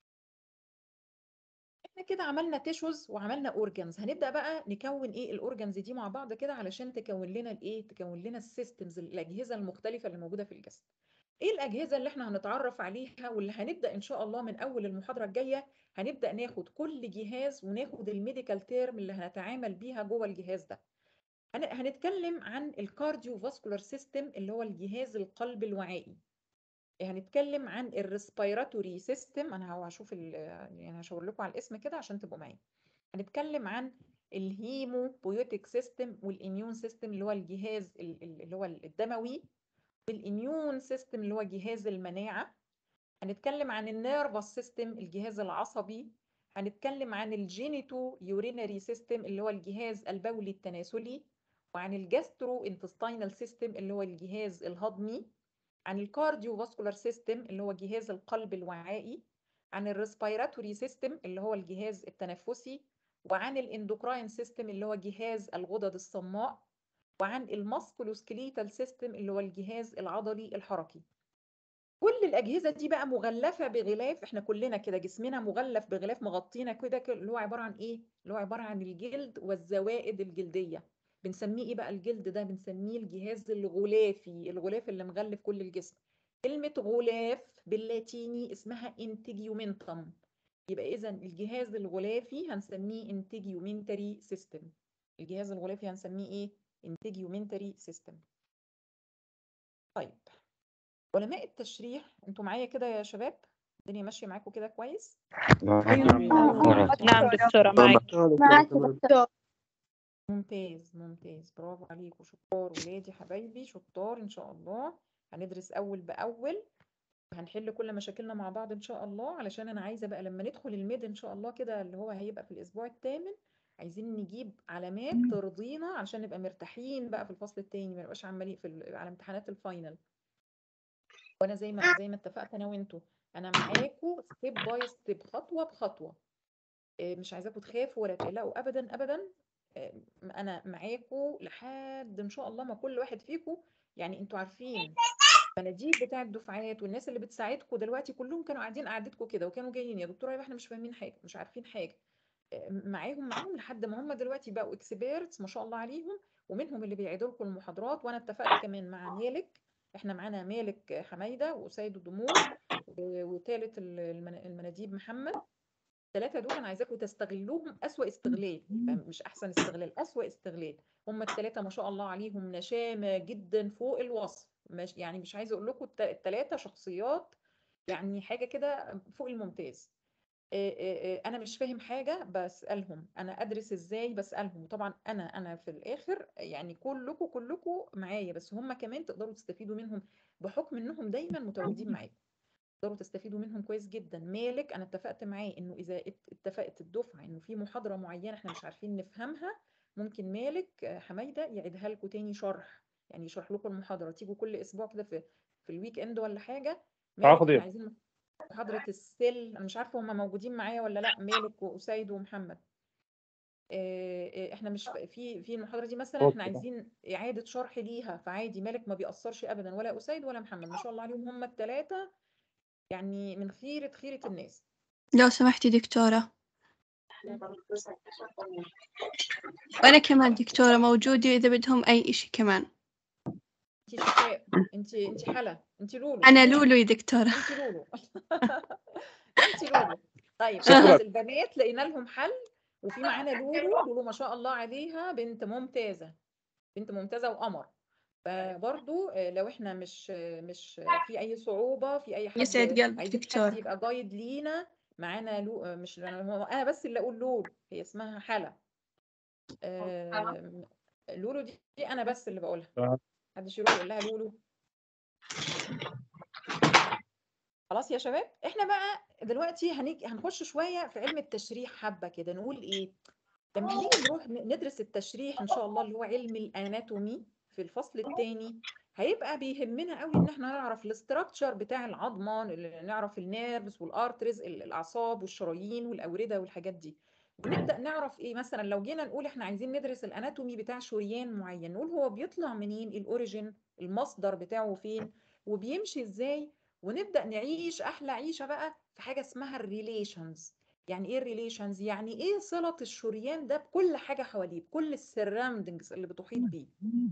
احنا كده عملنا تيشوز وعملنا اورجانز، هنبدا بقى نكون ايه الاورجانز دي مع بعض كده علشان تكون لنا الايه؟ تكون لنا السيستمز، الاجهزه المختلفه اللي موجوده في الجسم. ايه الاجهزه اللي احنا هنتعرف عليها واللي هنبدا ان شاء الله من اول المحاضره الجايه؟ هنبدا ناخد كل جهاز وناخد الميديكال تيرم اللي هنتعامل بيها جوه الجهاز ده. هنتكلم عن الكارديو فاسكولار سيستم اللي هو الجهاز القلب الوعائي. هنتكلم عن الريسبيراتوري سيستم، انا هشوف يعني هشاور لكم على الاسم كده عشان تبقوا معايا. هنتكلم عن الهيمو بويوتيك سيستم والاميون سيستم اللي هو الجهاز اللي هو الدموي، والاميون سيستم اللي هو جهاز المناعه. هنتكلم عن النيرفس سيستم الجهاز العصبي. هنتكلم عن الجينيتو يورينري سيستم اللي هو الجهاز البولي التناسلي، وعن الجاسترو انتستينال سيستم اللي هو الجهاز الهضمي، عن الكارديو فاسكولار سيستم اللي هو جهاز القلب الوعائي، عن الريسبيراتوري سيستم اللي هو الجهاز التنفسي، وعن الاندوكراين سيستم اللي هو جهاز الغدد الصماء، وعن الماسكولوسكليتال سيستم اللي هو الجهاز العضلي الحركي. كل الأجهزة دي بقى مغلفة بغلاف، احنا كلنا كده جسمنا مغلف بغلاف مغطينا كده، اللي هو عبارة عن ايه؟ اللي هو عبارة عن الجلد والزوائد الجلدية. بنسميه ايه بقى الجلد ده؟ بنسميه الجهاز الغلافي، الغلاف اللي مغلف كل الجسم. كلمة غلاف باللاتيني اسمها انتجيومنتم. يبقى إذا الجهاز الغلافي هنسميه انتجيومنتري سيستم. الجهاز الغلافي هنسميه ايه؟ انتجيومنتري سيستم. طيب علماء التشريح، انتوا معايا كده يا شباب؟ الدنيا ماشيه معاكم كده كويس؟ نعم دكتورة معك. معك دكتور. ممتاز ممتاز، برافو عليكم، شطار ولادي حبايبي، شطار ان شاء الله. هندرس اول باول، هنحل كل مشاكلنا مع بعض ان شاء الله، علشان انا عايزه بقى لما ندخل الميد ان شاء الله كده اللي هو هيبقى في الاسبوع الثامن، عايزين نجيب علامات ترضينا علشان نبقى مرتاحين بقى في الفصل الثاني، ما نبقاش عمالين في ال- على امتحانات الفاينل. وانا زي ما زي ما اتفقت انا وانتوا، انا معاكم ستيب باي ستيب، خطوه بخطوه. إيه، مش عايزاكم تخافوا ولا تقلقوا ابدا ابدا. إيه، انا معاكم لحد ان شاء الله ما كل واحد فيكم، يعني انتوا عارفين المناديب بتاع الدفعات والناس اللي بتساعدكم دلوقتي كلهم كانوا قاعدين قعدتكم كده، وكانوا جايين يا دكتوره ايوه احنا مش فاهمين حاجه، مش عارفين حاجه. إيه، معاهم معاهم لحد ما هم دلوقتي بقوا اكسبيرتس ما شاء الله عليهم، ومنهم اللي بيعيدوا لكم المحاضرات. وانا اتفقت كمان مع مالك، احنا معانا مالك حميده وسيد الدموع وثالث المناديب محمد. الثلاثة دول أنا عايزاكم تستغلوهم أسوأ استغلال، مش أحسن استغلال، أسوأ استغلال. هم الثلاثة ما شاء الله عليهم نشامة جدا فوق الوصف، مش يعني مش عايزة أقول لكم الثلاثة شخصيات يعني حاجة كده فوق الممتاز. إيه إيه إيه، أنا مش فاهم حاجة بسألهم، أنا أدرس إزاي بسألهم. طبعا أنا أنا في الآخر يعني كلكم كلكم معايا، بس هم كمان تقدروا تستفيدوا منهم بحكم إنهم دايما متواجدين معاكم، تقدروا تستفيدوا منهم كويس جدا. مالك انا اتفقت معاه انه اذا ات- اتفقت الدفعه انه في محاضره معينه احنا مش عارفين نفهمها، ممكن مالك آه، حميده يعيدها لكم تاني شرح، يعني يشرح لكم المحاضره، تيجوا كل اسبوع كده في في الويك اند ولا حاجه. مالك هاخد احنا ايه؟ عايزين محاضره السل، انا مش عارفه هم موجودين معايا ولا لا، مالك واسيد ومحمد. آه، آه، احنا مش في في المحاضره دي مثلا احنا عايزين اعاده شرح ليها، فعادي مالك ما بيأثرش ابدا، ولا اسيد ولا محمد، ما شاء الله عليهم هم الثلاثه يعني من خيرة خيرة الناس. لو سمحتي دكتورة، وأنا كمان دكتورة موجودة إذا بدهم أي إشي كمان. انتي شفاء، انتي انتي حلا، انتي لولو، أنا لولو يا دكتورة. انتي لولو انتي لولو. طيب شكراً. خلاص البنات لقينا لهم حل، وفي معانا لولو، لولو ما شاء الله عليها بنت ممتازة، بنت ممتازة وقمر. فبرضو آه، لو احنا مش آه، مش آه، في اي صعوبة في اي يسعد حد قلبك عايزين حد دكتورة. يبقى جايد لينا، معانا لو آه، مش هو انا بس اللي اقول لولو، هي اسمها حلا. آم، لولو دي دي انا بس اللي بقولها، محدش يروح يقول لها لولو. خلاص يا شباب، احنا بقى دلوقتي هنيجي هنخش شويه في علم التشريح، حبه كده نقول ايه لما هنيجي نروح ن- ندرس التشريح ان شاء الله اللي هو علم الاناتومي في الفصل الثاني. هيبقى بيهمنا قوي ان احنا نعرف الاستراكشر بتاع العظمه، ال- نعرف النيرفز والارتريز، ال- الاعصاب والشرايين والاورده والحاجات دي. ونبدا نعرف ايه مثلا لو جينا نقول احنا عايزين ندرس الاناتومي بتاع شريان معين، نقول هو بيطلع منين، الاوريجين، المصدر بتاعه فين، وبيمشي ازاي. ونبدا نعيش احلى عيشه بقى في حاجه اسمها الريليشنز. يعني ايه الريليشنز؟ يعني ايه صلة الشريان ده بكل حاجة حواليه، بكل السراوندنجز اللي بتحيط بيه.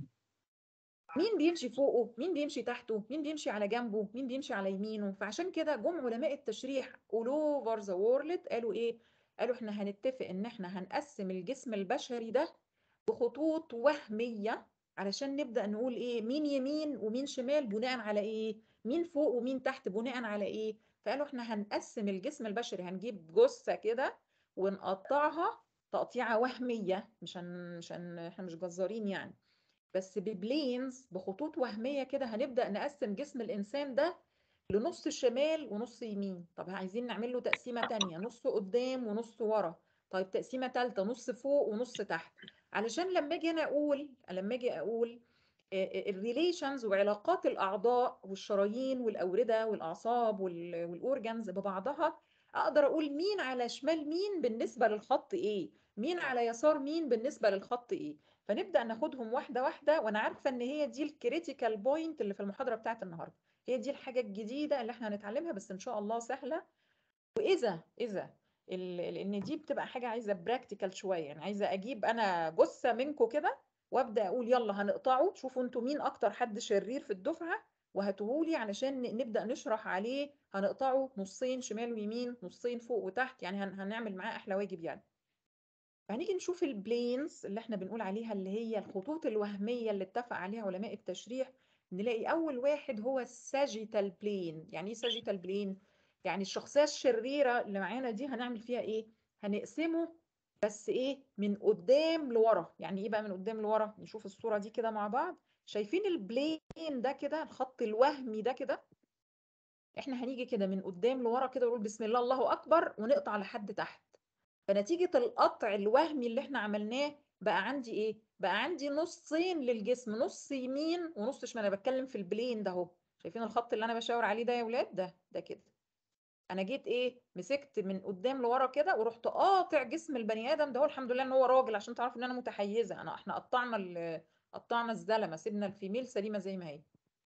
مين بيمشي فوقه، مين بيمشي تحته، مين بيمشي على جنبه، مين بيمشي على يمينه. فعشان كده جم علماء التشريح all over the world قالوا ايه، قالوا احنا هنتفق ان احنا هنقسم الجسم البشري ده بخطوط وهمية، علشان نبدأ نقول ايه مين يمين ومين شمال بناء على ايه، مين فوق ومين تحت بناء على ايه. فقالوا احنا هنقسم الجسم البشري، هنجيب جثة كده ونقطعها تقطيعة وهمية، مش هن... مش هن... احنا مش جزارين يعني، بس ببلينز بخطوط وهمية كده هنبدأ نقسم جسم الإنسان ده لنص شمال ونص يمين. طب عايزين نعمل له تقسيمة تانية، نص قدام ونص ورا. طيب تقسيمة تالتة، نص فوق ونص تحت. علشان لما اجي انا اقول لما اجي اقول الريليشنز وعلاقات الاعضاء والشرايين والاورده والاعصاب والاورجنز ببعضها، اقدر اقول مين على شمال مين بالنسبه للخط ايه، مين على يسار مين بالنسبه للخط ايه. فنبدا ناخدهم واحده واحده، وانا عارفه ان هي دي الكريتيكال بوينت اللي في المحاضره بتاعت النهارده، هي دي الحاجه الجديده اللي احنا هنتعلمها، بس ان شاء الله سهله. واذا اذا ال- لان دي بتبقى حاجه عايزه براكتيكال شويه، يعني عايزه اجيب انا جثه منكم كده وابدا اقول يلا هنقطعه، شوفوا انتوا مين اكتر حد شرير في الدفعه وهاتوهولي علشان ن- نبدا نشرح عليه، هنقطعه نصين شمال ويمين، نصين فوق وتحت، يعني هن- هنعمل معاه احلى واجب يعني. فهنيجي نشوف البلينز اللي احنا بنقول عليها اللي هي الخطوط الوهميه اللي اتفق عليها علماء التشريح. نلاقي اول واحد هو الساجيتال بلين. يعني ايه ساجيتال بلين؟ يعني الشخصيه الشريره اللي معانا دي هنعمل فيها ايه؟ هنقسمه بس ايه من قدام لورا. يعني ايه بقى من قدام لورا؟ نشوف الصوره دي كده مع بعض. شايفين البلين ده كده، الخط الوهمي ده كده؟ احنا هنيجي كده من قدام لورا كده ونقول بسم الله الله اكبر ونقطع لحد تحت. فنتيجة القطع الوهمي اللي احنا عملناه بقى عندي ايه؟ بقى عندي نصين للجسم، نص يمين ونص شمال. انا بتكلم في البلين ده اهو. شايفين الخط اللي انا بشاور عليه ده يا ولاد؟ ده ده كده. انا جيت ايه؟ مسكت من قدام لورا كده ورحت قاطع جسم البني ادم ده. هو الحمد لله ان هو راجل عشان تعرفوا ان انا متحيزة. انا احنا قطعنا ال قطعنا الزلمة، سيبنا الفيميل سليمة زي ما هي.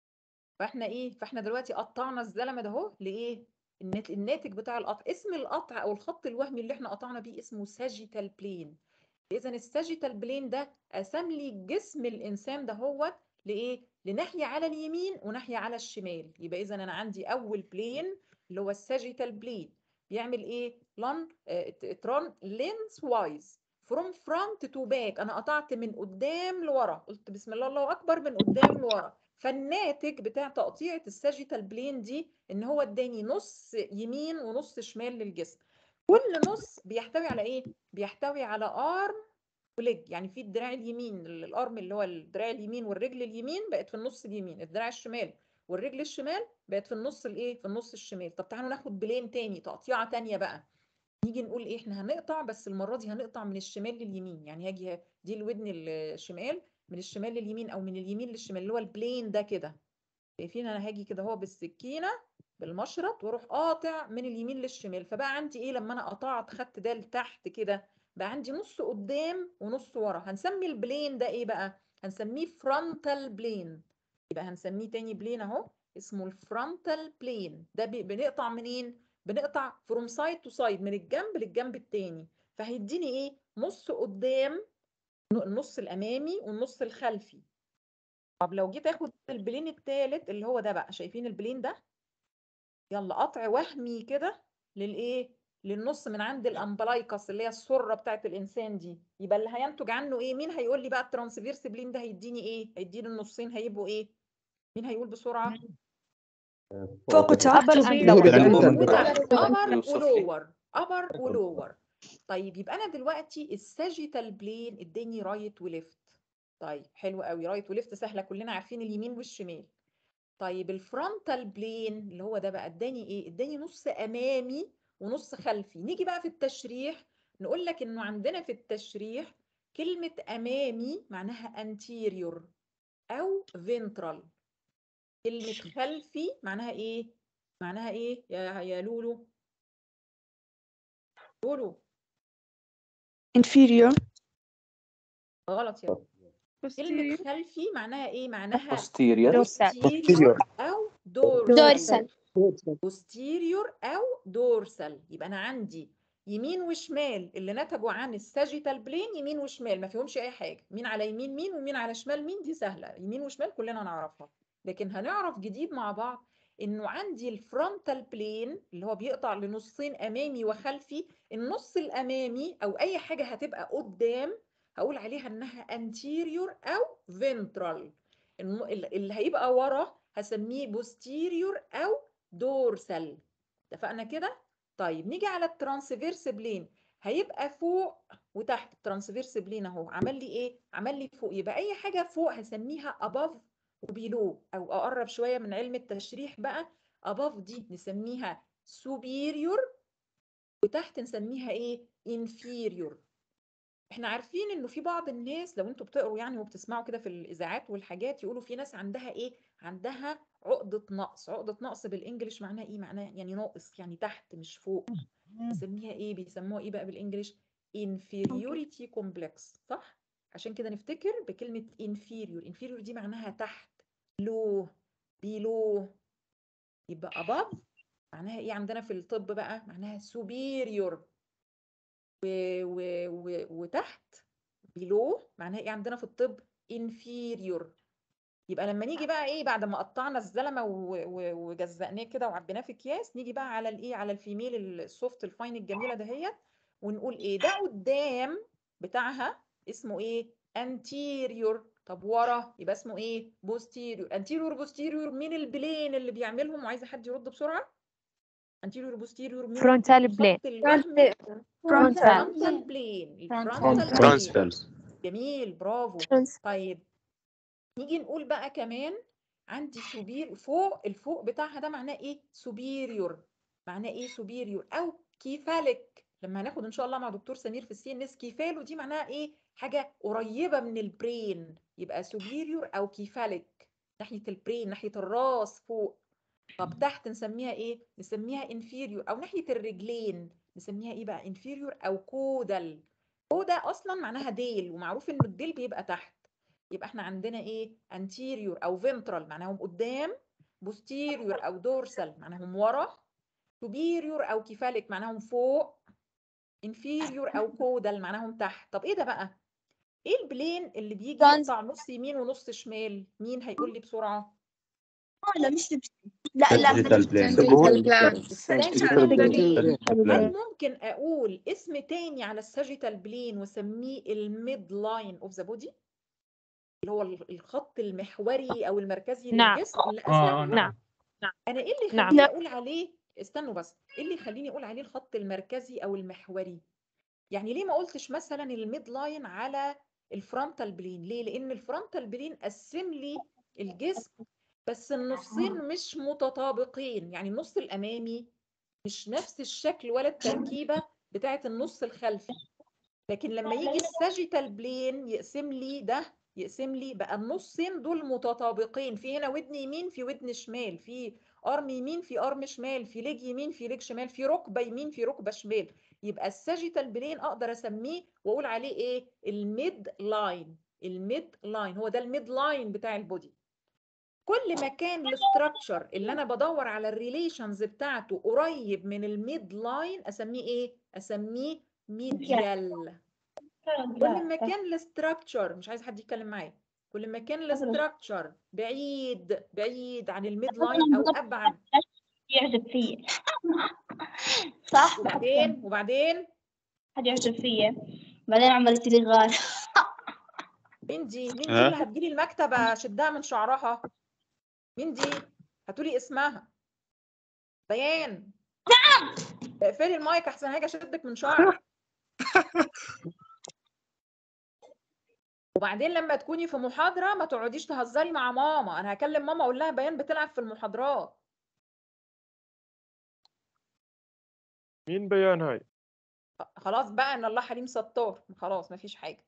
فاحنا ايه؟ فاحنا دلوقتي قطعنا الزلمه ده اهو لايه؟ النات- الناتج بتاع القطع. اسم القطع او الخط الوهمي اللي احنا قطعنا بيه اسمه ساجيتال بلين. اذا الساجيتال بلين ده قسم لي جسم الانسان ده هو لايه؟ لناحيه على اليمين وناحيه على الشمال. يبقى اذا انا عندي اول بلين اللي هو الساجيتال بلين بيعمل ايه؟ لون تران لينس وايز فروم فرونت تو باك. انا قطعت من قدام لورا، قلت بسم الله الله اكبر من قدام لورا. فالناتج بتاع تقطيعة الساجيتال بلين دي ان هو اداني نص يمين ونص شمال للجسم. كل نص بيحتوي على ايه؟ بيحتوي على ارم وليج. يعني في الدراع اليمين، الارم اللي هو الدراع اليمين والرجل اليمين بقت في النص اليمين، الدراع الشمال والرجل الشمال بقت في النص الايه؟ في النص الشمال. طب تعالوا ناخد بلين تاني، تقطيعة تانية بقى. نيجي نقول ايه؟ احنا هنقطع بس المرة دي هنقطع من الشمال لليمين. يعني هاجي دي الودن الشمال من الشمال لليمين او من اليمين للشمال اللي هو البلين ده كده. شايفين؟ انا هاجي كده اهو بالسكينه بالمشرط واروح قاطع من اليمين للشمال. فبقى عندي ايه لما انا قطعت خدت ده لتحت كده؟ بقى عندي نص قدام ونص ورا. هنسمي البلين ده ايه بقى؟ هنسميه فرونتال بلين. يبقى هنسميه تاني بلين اهو اسمه الفرونتال بلين. ده بنقطع منين؟ بنقطع فروم سايد تو سايد، من الجنب للجنب التاني. فهيديني ايه؟ نص قدام، النص الامامي والنص الخلفي. طب لو جيت اخد البلين الثالث اللي هو ده بقى، شايفين البلين ده؟ يلا قطع وهمي كده للايه؟ للنص من عند الامبلايكس اللي هي السره بتاعت الانسان دي. يبقى اللي هينتج عنه ايه؟ مين هيقول لي بقى الترانسفيرس بلين ده هيديني ايه؟ هيديني النصين هيبقوا ايه؟ مين هيقول بسرعه؟ فوق وتحت upper and lower. وتحت، ابر ولور، ابر ولور. طيب يبقى انا دلوقتي الساجيتال بلين اداني رايت وليفت. طيب حلو قوي، رايت وليفت سهله، كلنا عارفين اليمين والشمال. طيب الفرونتال بلين اللي هو ده بقى اداني ايه؟ اداني نص امامي ونص خلفي. نيجي بقى في التشريح نقول لك انه عندنا في التشريح كلمة امامي معناها anterior او ventral. كلمة خلفي معناها ايه؟ معناها ايه يا يا لولو؟ لولو inferior غلط يا لولو. كلمة خلفي معناها ايه؟ معناها posterior posterior او dorsal. dorsal posterior او dorsal. يبقى انا عندي يمين وشمال اللي نتجوا عن الساجيتال بلين، يمين وشمال ما فيهمش اي حاجه. مين على يمين مين ومين على شمال مين، دي سهله، يمين وشمال كلنا نعرفها. لكن هنعرف جديد مع بعض انه عندي الفرونتال بلين اللي هو بيقطع لنصين امامي وخلفي. النص الامامي او اي حاجه هتبقى قدام هقول عليها انها anterior او ventral. اللي هيبقى ورا هسميه posterior او دورسال. اتفقنا كده؟ طيب نيجي على الترانسفيرس بلين. هيبقى فوق وتحت. الترانسفيرس بلين اهو عمل لي ايه؟ عمل لي فوق. يبقى اي حاجه فوق هسميها above وبيلو، او اقرب شويه من علم التشريح بقى. above دي نسميها superior وتحت نسميها ايه؟ inferior. احنا عارفين انه في بعض الناس لو انتوا بتقروا يعني وبتسمعوا كده في الاذاعات والحاجات يقولوا في ناس عندها ايه؟ عندها عقدة نقص. عقدة نقص بالانجلش معناها ايه؟ معناها يعني ناقص، يعني تحت مش فوق. بسميها ايه؟ بيسموها ايه بقى بالانجلش؟ inferiority complex، صح؟ عشان كده نفتكر بكلمة inferior. inferior دي معناها تحت، low، below. يبقى above معناها ايه عندنا في الطب بقى؟ معناها superior. و... و... و... وتحت below معناها ايه عندنا في الطب؟ inferior. يبقى لما نيجي بقى ايه بعد ما قطعنا الزلمه وجزأناه كده وعبيناه في اكياس، نيجي بقى على الايه؟ على الفيميل السوفت الفاين الجميله دهيت، ونقول ايه ده قدام بتاعها اسمه ايه؟ anterior. طب ورا يبقى اسمه ايه؟ posterior. anterior posterior مين البلين اللي بيعملهم؟ وعايزه حد يرد بسرعه. انتيريور بوستيريور مين Frontal الخط plane. الوهمي؟ Frontal. فرونتال بلين. الفرونتال بلين. ترانسفيرس. جميل برافو. Trans- طيب نيجي نقول بقى كمان عندي سوبير فوق، الفوق بتاعها ده معناه ايه؟ سوبيريور. معناه ايه سوبيريور؟ او كيفاليك. لما هناخد ان شاء الله مع دكتور سمير في السي ان اس كيفالو دي معناها ايه؟ حاجه قريبه من البرين. يبقى سوبيريور او كيفاليك ناحيه البرين، ناحيه الراس فوق. طب تحت نسميها ايه؟ نسميها انفيريور. او ناحيه الرجلين نسميها ايه بقى؟ انفيريور او كودال. كودا اصلا معناها ديل، ومعروف انه الديل بيبقى تحت. يبقى احنا عندنا ايه؟ anterior او ventral معناهم قدام، posterior او dorsal معناهم ورا، superior او cephalic معناهم فوق، inferior او caudal معناهم تحت. طب ايه ده بقى؟ ايه البلين اللي بيجي Trans- يقطع نص يمين ونص شمال؟ مين هيقول لي بسرعة؟ لا مش لبس. لا لا Sagittal plane. الساجيتال بلين. Sagittal هل plane. ممكن اقول اسم تاني على الساجيتال بلين واسميه الميد لاين اوف ذا بودي، اللي هو الخط المحوري او المركزي نعم. للجسم اللي اه اسميه؟ نعم. انا ايه اللي نعم. يخليني اقول عليه؟ استنوا بس، ايه اللي يخليني اقول عليه الخط المركزي او المحوري؟ يعني ليه ما قلتش مثلا الميد لاين على الفرونتال بلين؟ ليه؟ لان الفرونتال بلين قسم لي الجسم بس النصين مش متطابقين. يعني النص الامامي مش نفس الشكل ولا التركيبه بتاعه النص الخلفي. لكن لما يجي الساجيتال بلين يقسم لي ده، يقسم لي بقى النصين دول متطابقين. في هنا ودن يمين في ودن شمال، في ارم يمين في ارم شمال، في ليج يمين في ليج شمال، في ركبه يمين في ركبه شمال. يبقى الساجيتال بلين اقدر اسميه واقول عليه ايه؟ الميد لاين. الميد لاين هو ده الميد لاين بتاع البودي. كل ما كان الاستراكشر اللي انا بدور على الريليشنز بتاعته قريب من الميد لاين اسميه ايه؟ اسميه ميديال. كل ما كان الاستراكشر، مش عايز حد يتكلم معايا، كل ما كان الاستراكشر بعيد بعيد عن الميد لاين او ابعد. يعجب فيا صح. وبعدين وبعدين حد يعجب فيا بعدين عملت لي غار. مين دي؟ مين دي ها؟ اللي هتجيلي المكتب اشدها من شعرها؟ مين دي؟ هاتولي اسمها. بيان. نعم. اقفلي المايك احسن هاجي اشدك من شعرك. وبعدين لما تكوني في محاضرة ما تقعديش تهزري مع ماما. انا هكلم ماما اقول لها بيان بتلعب في المحاضرات. مين بيان هاي؟ خلاص بقى ان الله حليم ستار، خلاص مفيش حاجة.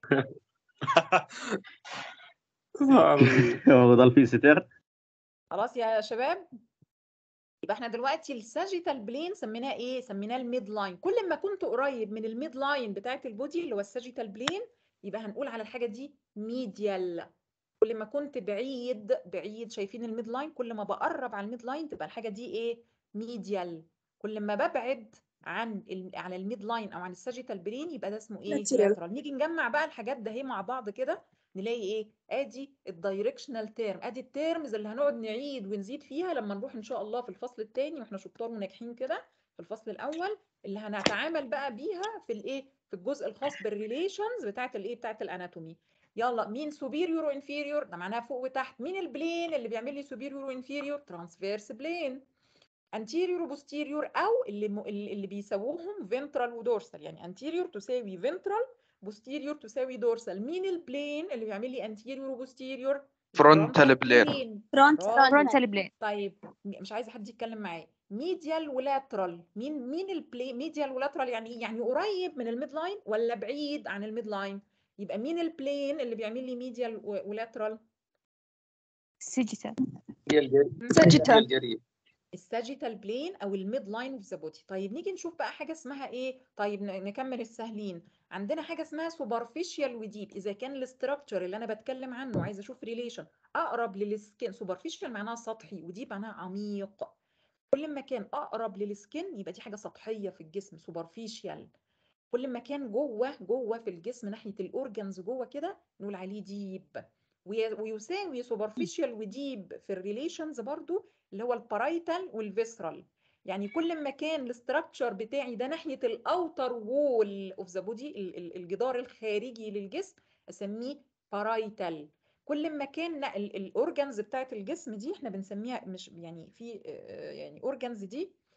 هو ضل في ستر. خلاص يا شباب. يبقى احنا دلوقتي الساجيتال بلين سميناه ايه؟ سميناه الميد لاين. كل ما كنت قريب من الميد لاين بتاعت البودي اللي هو الساجيتال بلين يبقى هنقول على الحاجة دي ميديال. كل ما كنت بعيد بعيد، شايفين الميد لاين؟ كل ما بقرب على الميد لاين تبقى الحاجة دي ايه؟ ميديال. كل ما ببعد عن ال... على الميد لاين او عن الساجيتال بلين يبقى ده اسمه ايه؟ لاترال. نيجي نجمع بقى الحاجات ده اهي مع بعض كده نلاقي ايه؟ ادي الدايركشنال تيرم، ادي التيرمز اللي هنقعد نعيد ونزيد فيها لما نروح ان شاء الله في الفصل الثاني واحنا شطار وناجحين كده في الفصل الاول، اللي هنتعامل بقى بيها في الايه؟ في الجزء الخاص بالريليشنز بتاعت الايه؟ بتاعت الاناتومي. يلا، مين سوبيريور وانفيريور؟ ده معناها فوق وتحت. مين البلين اللي بيعمل لي سوبيريور وانفيريور؟ ترانسفيرس بلين. انتيريور وبوستيريور او اللي م... اللي بيساووهم فنترال ودورسال. يعني انتيريور تساوي فنترال، بوستيريور تساوي دورسال. مين البلين اللي بيعمل لي انتيريور وبوستيريور؟ فرونتال بلين. فرونتال بلين. طيب مش عايزه حد يتكلم معايا. ميديال ولاترال. مين مين البلين؟ ميديال ولاترال يعني ايه؟ يعني قريب من الميد لاين ولا بعيد عن الميد لاين؟ يبقى مين البلين اللي بيعمل لي ميديال ولاترال؟ ساجيتال. ساجيتال. الساجيتال بلين او الميد لاين اوف ذا بودي. طيب نيجي نشوف بقى حاجه اسمها ايه؟ طيب نكمل السهلين. عندنا حاجه اسمها سوبرفيشال وديب. اذا كان الاستراكشر اللي انا بتكلم عنه عايزه اشوف ريليشن اقرب للسكين، سوبرفيشال معناها سطحي وديب معناها عميق. كل ما كان اقرب للسكين يبقى دي حاجه سطحيه في الجسم، سوبرفيشال. كل ما كان جوه جوه في الجسم ناحيه الاورجنز جوه كده نقول عليه ديب. ويساوي سوبرفيشال وديب في الريليشنز برضو اللي هو البارايتال والفيسرال. يعني كل ما كان الاستراكشر بتاعي ده ناحيه الاوتر وول اوف ذا بودي، الجدار الخارجي للجسم، اسميه بارايتال. كل ما كان الاورجنز بتاعت الجسم دي احنا بنسميها، مش يعني في يعني اورجنز دي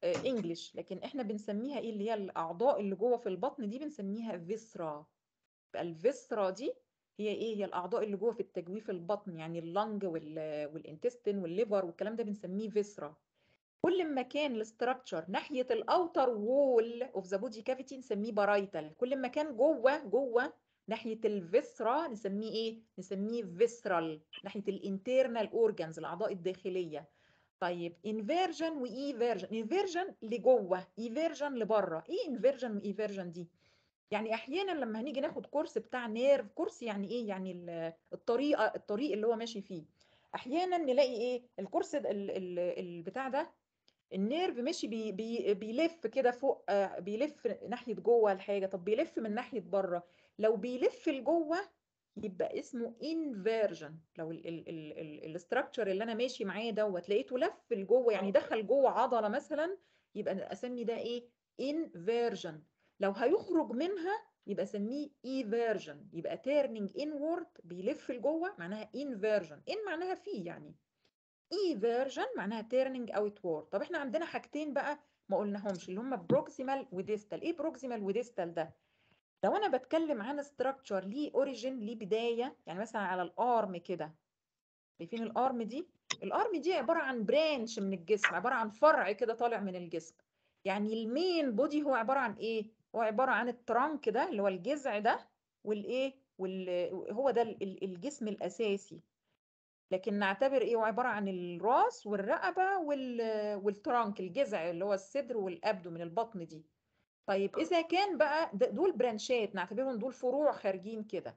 انجلش، لكن احنا بنسميها ايه اللي هي الاعضاء اللي جوه في البطن دي بنسميها فيسرا. يبقى الفيسرا دي هي ايه؟ هي الاعضاء اللي جوه في التجويف البطن، يعني اللنج والانتستين والليفر والكلام ده بنسميه فيسرا. كل ما كان الاستراكشر ناحيه الاوتر وول اوف ذا بودي كافيتي نسميه بارايتال، كل ما كان جوه جوه ناحيه الفيسرا نسميه ايه؟ نسميه فيسرال، ناحيه الانترنال اورجانز الاعضاء الداخليه. طيب انفيرجن وايفيرجن، انفيرجن لجوه، ايفيرجن لبره. ايه انفيرجن وايفيرجن دي؟ يعني احيانا لما هنيجي ناخد كورس بتاع نيرف، كورس يعني ايه؟ يعني الطريقه الطريق اللي هو ماشي فيه، احيانا نلاقي ايه الكورس البتاع ده النيرف ماشي بي بي بيلف كده فوق، آه بيلف ناحيه جوه الحاجه. طب بيلف من ناحيه بره، لو بيلف لجوه يبقى اسمه انفيرجن. لو الاستراكشر اللي انا ماشي معاه دوت لقيته لف لجوه، يعني دخل جوه عضله مثلا، يبقى اسمي ده ايه؟ انفيرجن. لو هيخرج منها يبقى اسميه ايفيرجن. يبقى تيرنينج انورد بيلف لجوه معناها انفيرجن، ان معناها فيه يعني، ايفيرجن معناها تيرنينج اوتورد. طب احنا عندنا حاجتين بقى ما قلناهمش اللي هم بروكسيمال وديستال. ايه بروكسيمال وديستال ده؟ لو انا بتكلم عن ستراكشر ليه اوريجين، ليه بدايه، يعني مثلا على الارم كده، شايفين الارم دي؟ الارم دي عباره عن برانش من الجسم، عباره عن فرع كده طالع من الجسم. يعني المين بودي هو عباره عن ايه؟ هو عباره عن الترانك ده اللي هو الجذع ده، والايه وال هو ده الجسم الاساسي. لكن نعتبر ايه؟ هو عباره عن الراس والرقبه وال والترانك الجذع اللي هو الصدر والابدو من البطن دي. طيب اذا كان بقى دول برانشات نعتبرهم دول فروع خارجين كده،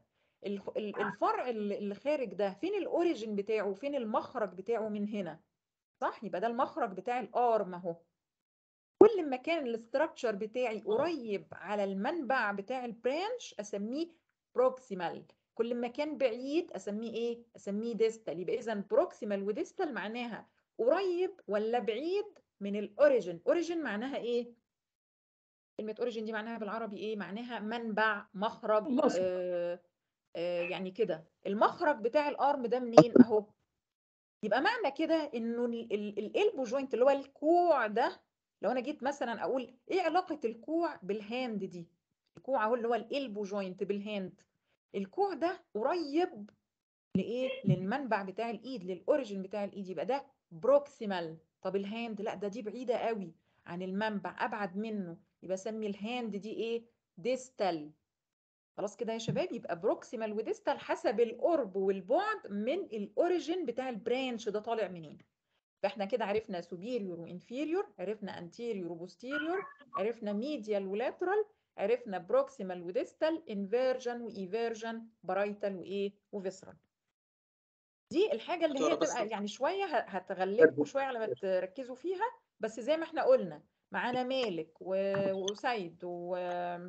الفرع اللي خارج ده فين الاوريجين بتاعه؟ فين المخرج بتاعه؟ من هنا، صح؟ يبقى ده المخرج بتاع الارم اهو. كل ما كان الاستراكشر بتاعي قريب على المنبع بتاع البرانش اسميه بروكسيمال، كل ما كان بعيد اسميه ايه؟ اسميه ديستال. يبقى اذا بروكسيمال وديستال معناها قريب ولا بعيد من الاوريجين. اوريجين معناها ايه؟ كلمة اوريجين دي معناها بالعربي ايه؟ معناها منبع، مخرج، آه آه يعني كده. المخرج بتاع الارم ده منين؟ اهو. يبقى معنى كده انه الالبو جوينت اللي هو الكوع ده، لو انا جيت مثلا اقول ايه علاقة الكوع بالهاند دي؟ الكوع اهو اللي هو الالبو جوينت بالهاند، الكوع ده قريب لايه؟ للمنبع بتاع الايد، للاوريجين بتاع الايد، يبقى ده بروكسيمال. طب الهاند لا، ده دي بعيدة قوي عن المنبع، ابعد منه، يبقى سمي الهاند دي ايه؟ ديستال. خلاص كده يا شباب؟ يبقى بروكسيمال وديستال حسب القرب والبعد من الاوريجين بتاع البرانش ده طالع منين. فاحنا كده عرفنا سوبيريور وانفيريور، عرفنا انتيريور وبوستيريور، عرفنا ميديال ولاترال، عرفنا بروكسيمال وديستال، انفيرجن وايفيرجن، برايتال وايه وفيسرال. دي الحاجه اللي هي تبقى يعني شويه هتغلبكم شويه على ما تركزوا فيها. بس زي ما احنا قلنا معانا مالك وسيد ومحمد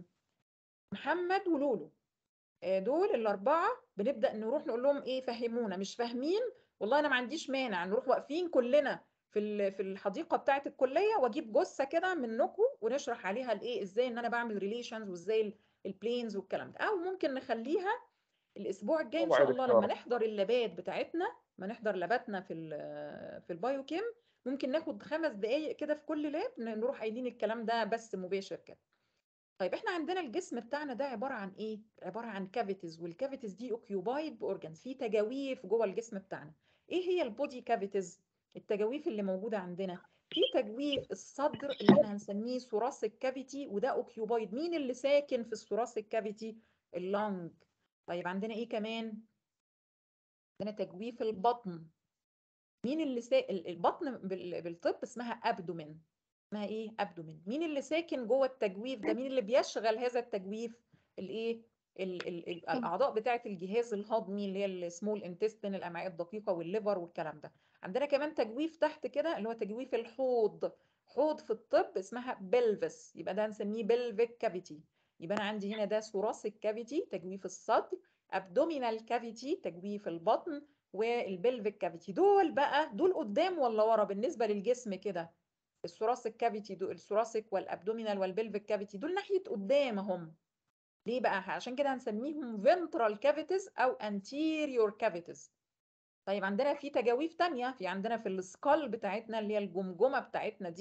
ولولو، دول الاربعه بنبدا نروح نقول لهم ايه؟ فهمونا. مش فاهمين والله انا ما عنديش مانع نروح واقفين كلنا في في الحديقه بتاعه الكليه، واجيب جثه كده منكم ونشرح عليها الايه، ازاي ان انا بعمل ريليشنز وازاي البلينز والكلام ده. او ممكن نخليها الاسبوع الجاي ان شاء الله لما نحضر اللابات بتاعتنا، ما نحضر لاباتنا في في البايوكيم، ممكن ناخد خمس دقائق كده في كل لاب نروح قايلين الكلام ده بس مباشر كده. طيب احنا عندنا الجسم بتاعنا ده عباره عن ايه؟ عباره عن كافيتيز، والكافيتيز دي اوكيوبايد باورجانز، في تجاويف جوه الجسم بتاعنا. ايه هي البودي كافيتيز؟ التجاويف اللي موجوده عندنا، في تجويف الصدر اللي احنا هنسميه ثوراسيك كافيتي، وده اوكيوبايد. مين اللي ساكن في الثوراسيك كافيتي؟ اللنج. طيب عندنا ايه كمان؟ عندنا تجويف البطن. مين اللي ساكن البطن بالطب؟ اسمها ابدومين. اسمها ايه؟ ابدومين. مين اللي ساكن جوه التجويف ده؟ مين اللي بيشغل هذا التجويف؟ الايه؟ ال ال ال الاعضاء بتاعه الجهاز الهضمي اللي هي السمول انتستين، الامعاء الدقيقه والليفر والكلام ده. عندنا كمان تجويف تحت كده اللي هو تجويف الحوض. حوض في الطب اسمها بلفس، يبقى ده هنسميه بلفيك كافيتي. يبقى انا عندي هنا ده ثوراسيك كافيتي تجويف الصدر، ابدومينال كافيتي تجويف البطن، والبلفيك كافيتي. دول بقى دول قدام ولا ورا بالنسبه للجسم كده؟ الثوراسيك كافيتي دول، الثوراسيك والابدومينال والبلفيك كافيتي دول ناحيه قدام اهم. ليه بقى؟ عشان كده هنسميهم ventral cavities او anterior cavities. طيب عندنا في تجاويف تانية، في عندنا في السكال بتاعتنا اللي هي الجمجمه بتاعتنا دي،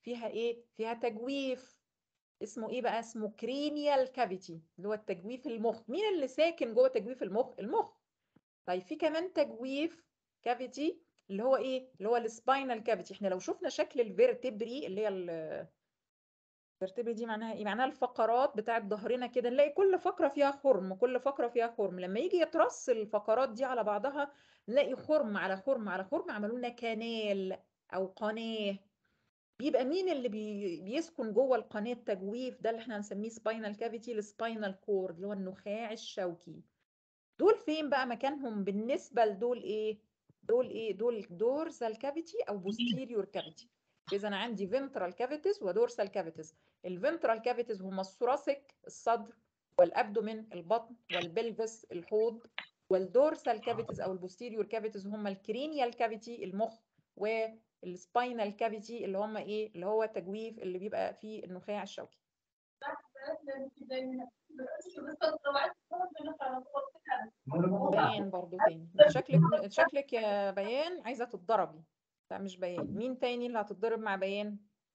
فيها ايه؟ فيها تجويف. اسمه ايه بقى؟ اسمه كرينيال كافيتي، اللي هو التجويف المخ. مين اللي ساكن جوه تجويف المخ؟ المخ. طيب في كمان تجويف كافيتي اللي هو ايه؟ اللي هو السباينال كافيتي. احنا لو شفنا شكل الفيرتبري اللي هي الفيرتبري دي معناها ايه؟ معناها الفقرات بتاعت ظهرنا كده، نلاقي كل فقره فيها خرم، كل فقره فيها خرم. لما يجي يترص الفقرات دي على بعضها نلاقي خرم على خرم على خرم، عملوا لنا كانال او قناه. بيبقى مين اللي بي... بيسكن جوه القناه التجويف ده؟ اللي احنا هنسميه سباينال كافيتي، السباينال كورد اللي هو النخاع الشوكي. دول فين بقى مكانهم بالنسبه لدول؟ ايه دول؟ ايه دول؟ دورسال كافيتي او بوستيريور كافيتي. اذا انا عندي فنترال كافيتيز ودورسال كافيتيز. الفنترال كافيتيز هما الثوراسيك الصدر، والابدومين البطن، والبلفس الحوض. والدورسال كافيتيز او البوستيريور كافيتيز هما الكرينيال كافيتي المخ، والسباينال كافيتي اللي هما ايه؟ اللي هو تجويف اللي بيبقى فيه النخاع الشوكي. بيان برضو تاني. شكلك شكلك يا بيان عايزة تتضربي. لا مش بيان، مين تاني اللي هتتضرب مع بيان؟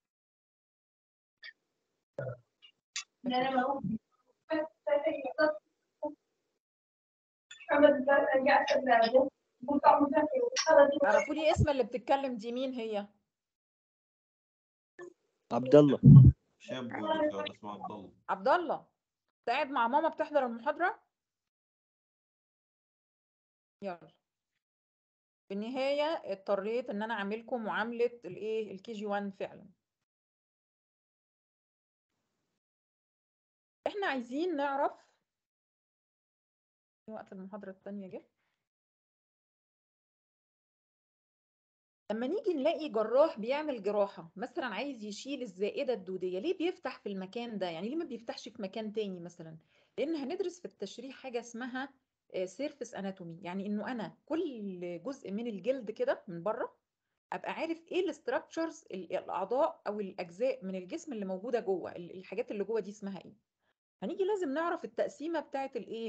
عرفوا لي اسم اللي بتتكلم دي مين هي؟ عبد الله. شابو دكتور اسمه عبد الله. عبد الله، انت قاعد مع ماما بتحضر المحاضرة؟ يلا. في النهاية اضطريت ان انا اعملكم معاملة الايه؟ الكي جي واحد فعلا. احنا عايزين نعرف وقت المحاضرة التانية جه. لما نيجي نلاقي جراح بيعمل جراحة مثلا عايز يشيل الزائدة الدودية، ليه بيفتح في المكان ده؟ يعني ليه ما بيفتحش في مكان تاني مثلا؟ لأن هندرس في التشريح حاجة اسمها سيرفس اناتومي، يعني انه انا كل جزء من الجلد كده من بره ابقى عارف ايه الاستراكشرز، الاعضاء او الاجزاء من الجسم اللي موجودة جوه، الحاجات اللي جوه دي اسمها ايه. هنيجي لازم نعرف التقسيمة بتاعت الايه؟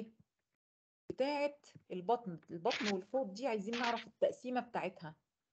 بتاعت البطن. البطن والحوض دي عايزين نعرف التقسيمة بتاعتها.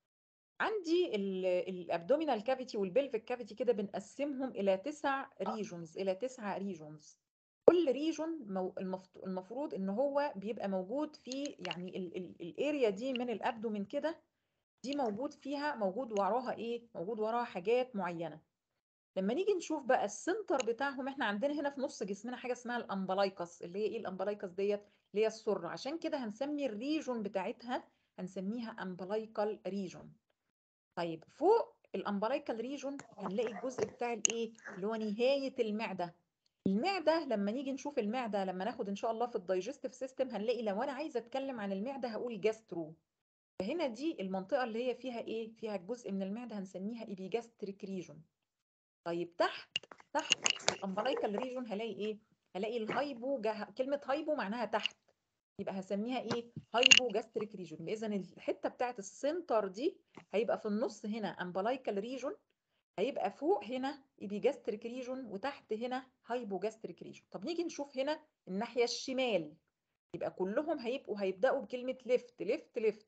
عندي الابدومينال كافيتي والبلفيك كافيتي كده بنقسمهم الى تسع ريجونز، الى تسع ريجونز. كل ريجون المفروض ان هو بيبقى موجود في يعني الاريا دي من الابدومين كده، دي موجود فيها، موجود وراها ايه؟ موجود وراها حاجات معينه. لما نيجي نشوف بقى السنتر بتاعهم، احنا عندنا هنا في نص جسمنا حاجه اسمها الامبلايكس، اللي هي ايه الامبلايكس ديت؟ اللي هي السره. عشان كده هنسمي الريجون بتاعتها هنسميها امبلايكال ريجون. طيب فوق الامبلايكال ريجون هنلاقي الجزء بتاع الايه؟ اللي هو نهايه المعده. المعده لما نيجي نشوف المعده، لما ناخد ان شاء الله في الدايجستيف سيستم، هنلاقي لو انا عايزه اتكلم عن المعده هقول جاسترو. فهنا دي المنطقه اللي هي فيها ايه؟ فيها جزء من المعده هنسميها ايبيجاستريك ريجون. طيب تحت تحت الامبلايكال ريجون هلاقي ايه؟ هلاقي الهايبو جه... كلمه هايبو معناها تحت، يبقى هسميها ايه؟ هايبو جاستريك ريجون. اذا الحته بتاعت السنتر دي هيبقى في النص هنا امبلايكال ريجون، هيبقى فوق هنا ايبيجاستريك ريجون، وتحت هنا هايبو جاستريك ريجون. طب نيجي نشوف هنا الناحيه الشمال، يبقى كلهم هيبقوا هيبداوا بكلمه ليفت ليفت ليفت.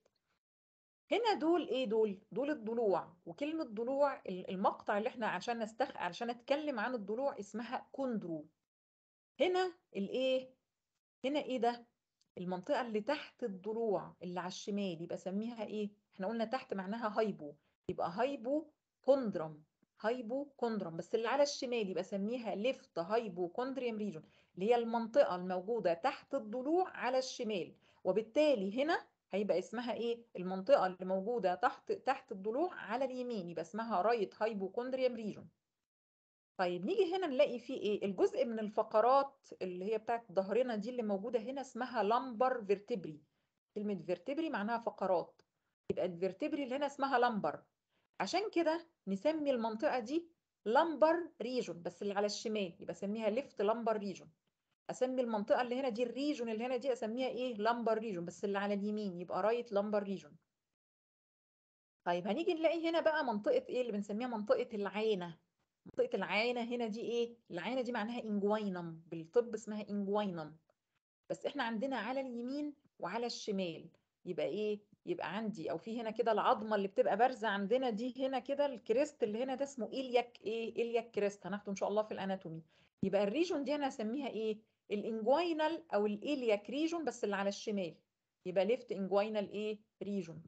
هنا دول ايه؟ دول دول الضلوع. وكلمه ضلوع المقطع اللي احنا عشان نستخ عشان نتكلم عن الضلوع اسمها كوندرو. هنا الايه؟ هنا ايه ده؟ المنطقة اللي تحت الضلوع اللي على الشمال يبقى سميها ايه؟ احنا قلنا تحت معناها هايبو، يبقى هايبو كوندرم، هايبو كوندرم. بس اللي على الشمال يبقى سميها ليفت هايبو كوندريم ريجون، اللي هي المنطقة الموجودة تحت الضلوع على الشمال. وبالتالي هنا هيبقى اسمها ايه؟ المنطقة اللي موجودة تحت تحت الضلوع على اليمين يبقى اسمها رايت هايبو كوندريم ريجون. طيب نيجي هنا نلاقي فيه ايه؟ الجزء من الفقرات اللي هي بتاعت ظهرنا دي اللي موجودة هنا اسمها لامبر فيرتبري. كلمة فيرتبري معناها فقرات، يبقى الفيرتبري اللي هنا اسمها لامبر. عشان كده نسمي المنطقة دي لامبر ريجون، بس اللي على الشمال يبقى اسميها ليفت لامبر ريجون. اسمي المنطقة اللي هنا دي الريجون اللي هنا دي اسميها ايه؟ لامبر ريجون، بس اللي على اليمين يبقى رايت لامبر ريجون. طيب هنيجي نلاقي هنا بقى منطقة ايه اللي بنسميها منطقة العينة. منطقة العينة هنا دي ايه؟ العينة دي معناها انجوينم، بالطب اسمها انجوينم. بس احنا عندنا على اليمين وعلى الشمال يبقى ايه؟ يبقى عندي او في هنا كده العظمه اللي بتبقى بارزه عندنا دي هنا كده الكريست اللي هنا ده اسمه إلياك ايه إلياك كريست، هناخده ان شاء الله في الاناتومي. يبقى الريجون دي انا هسميها ايه؟ الانجوينال او الإلياك ريجون بس اللي على الشمال، يبقى ليفت انجوينال ايه ريجون.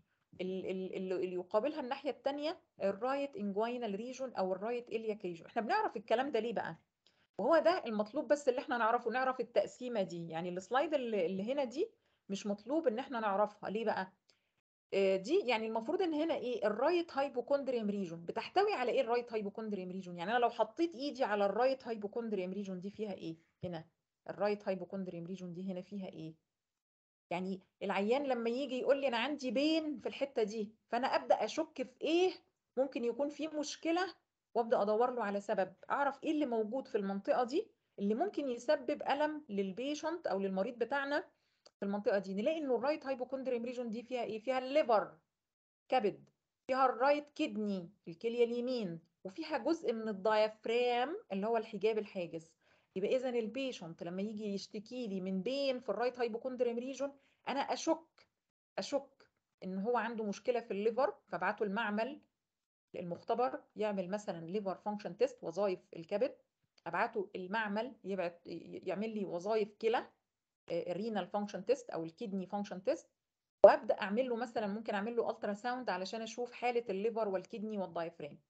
اللي يقابلها الناحيه الثانيه الرايت انجوينال ريجون او الرايت إلياك ريجون. احنا بنعرف الكلام ده ليه بقى؟ وهو ده المطلوب بس اللي احنا نعرفه، نعرف التقسيمه دي. يعني السلايد اللي, اللي هنا دي مش مطلوب ان احنا نعرفها ليه بقى؟ آه دي يعني المفروض ان هنا ايه الرايت هايبوكوندريوم ريجون بتحتوي على ايه؟ الرايت هايبوكوندريوم ريجون يعني انا لو حطيت ايدي على الرايت هايبوكوندريوم ريجون دي فيها ايه؟ هنا الرايت هايبوكوندريوم ريجون دي هنا فيها ايه؟ يعني العيان لما يجي يقول لي انا عندي بين في الحته دي، فانا ابدا اشك في ايه ممكن يكون فيه مشكله، وابدا ادور له على سبب، اعرف ايه اللي موجود في المنطقه دي اللي ممكن يسبب الم للبيشنت او للمريض بتاعنا في المنطقه دي. نلاقي انه الرايت هايبوكوندريوم ريجون دي فيها ايه؟ فيها الليفر كبد، فيها الرايت كدني الكليه اليمين، وفيها جزء من الدايفرام اللي هو الحجاب الحاجز. يبقى اذا البيشنت لما يجي يشتكي لي من بين في الرايت هايبوكوندريوم ريجون انا اشك اشك ان هو عنده مشكله في الليفر، فابعته المعمل المختبر يعمل مثلا ليفر فانكشن تيست وظائف الكبد، ابعته المعمل يبعت يعمل لي وظائف كلى الرينال فانكشن تيست او الكدني فانكشن تيست، وابدا اعمل له مثلا ممكن اعمل له الترا ساوند علشان اشوف حاله الليفر والكدني والدايفرام.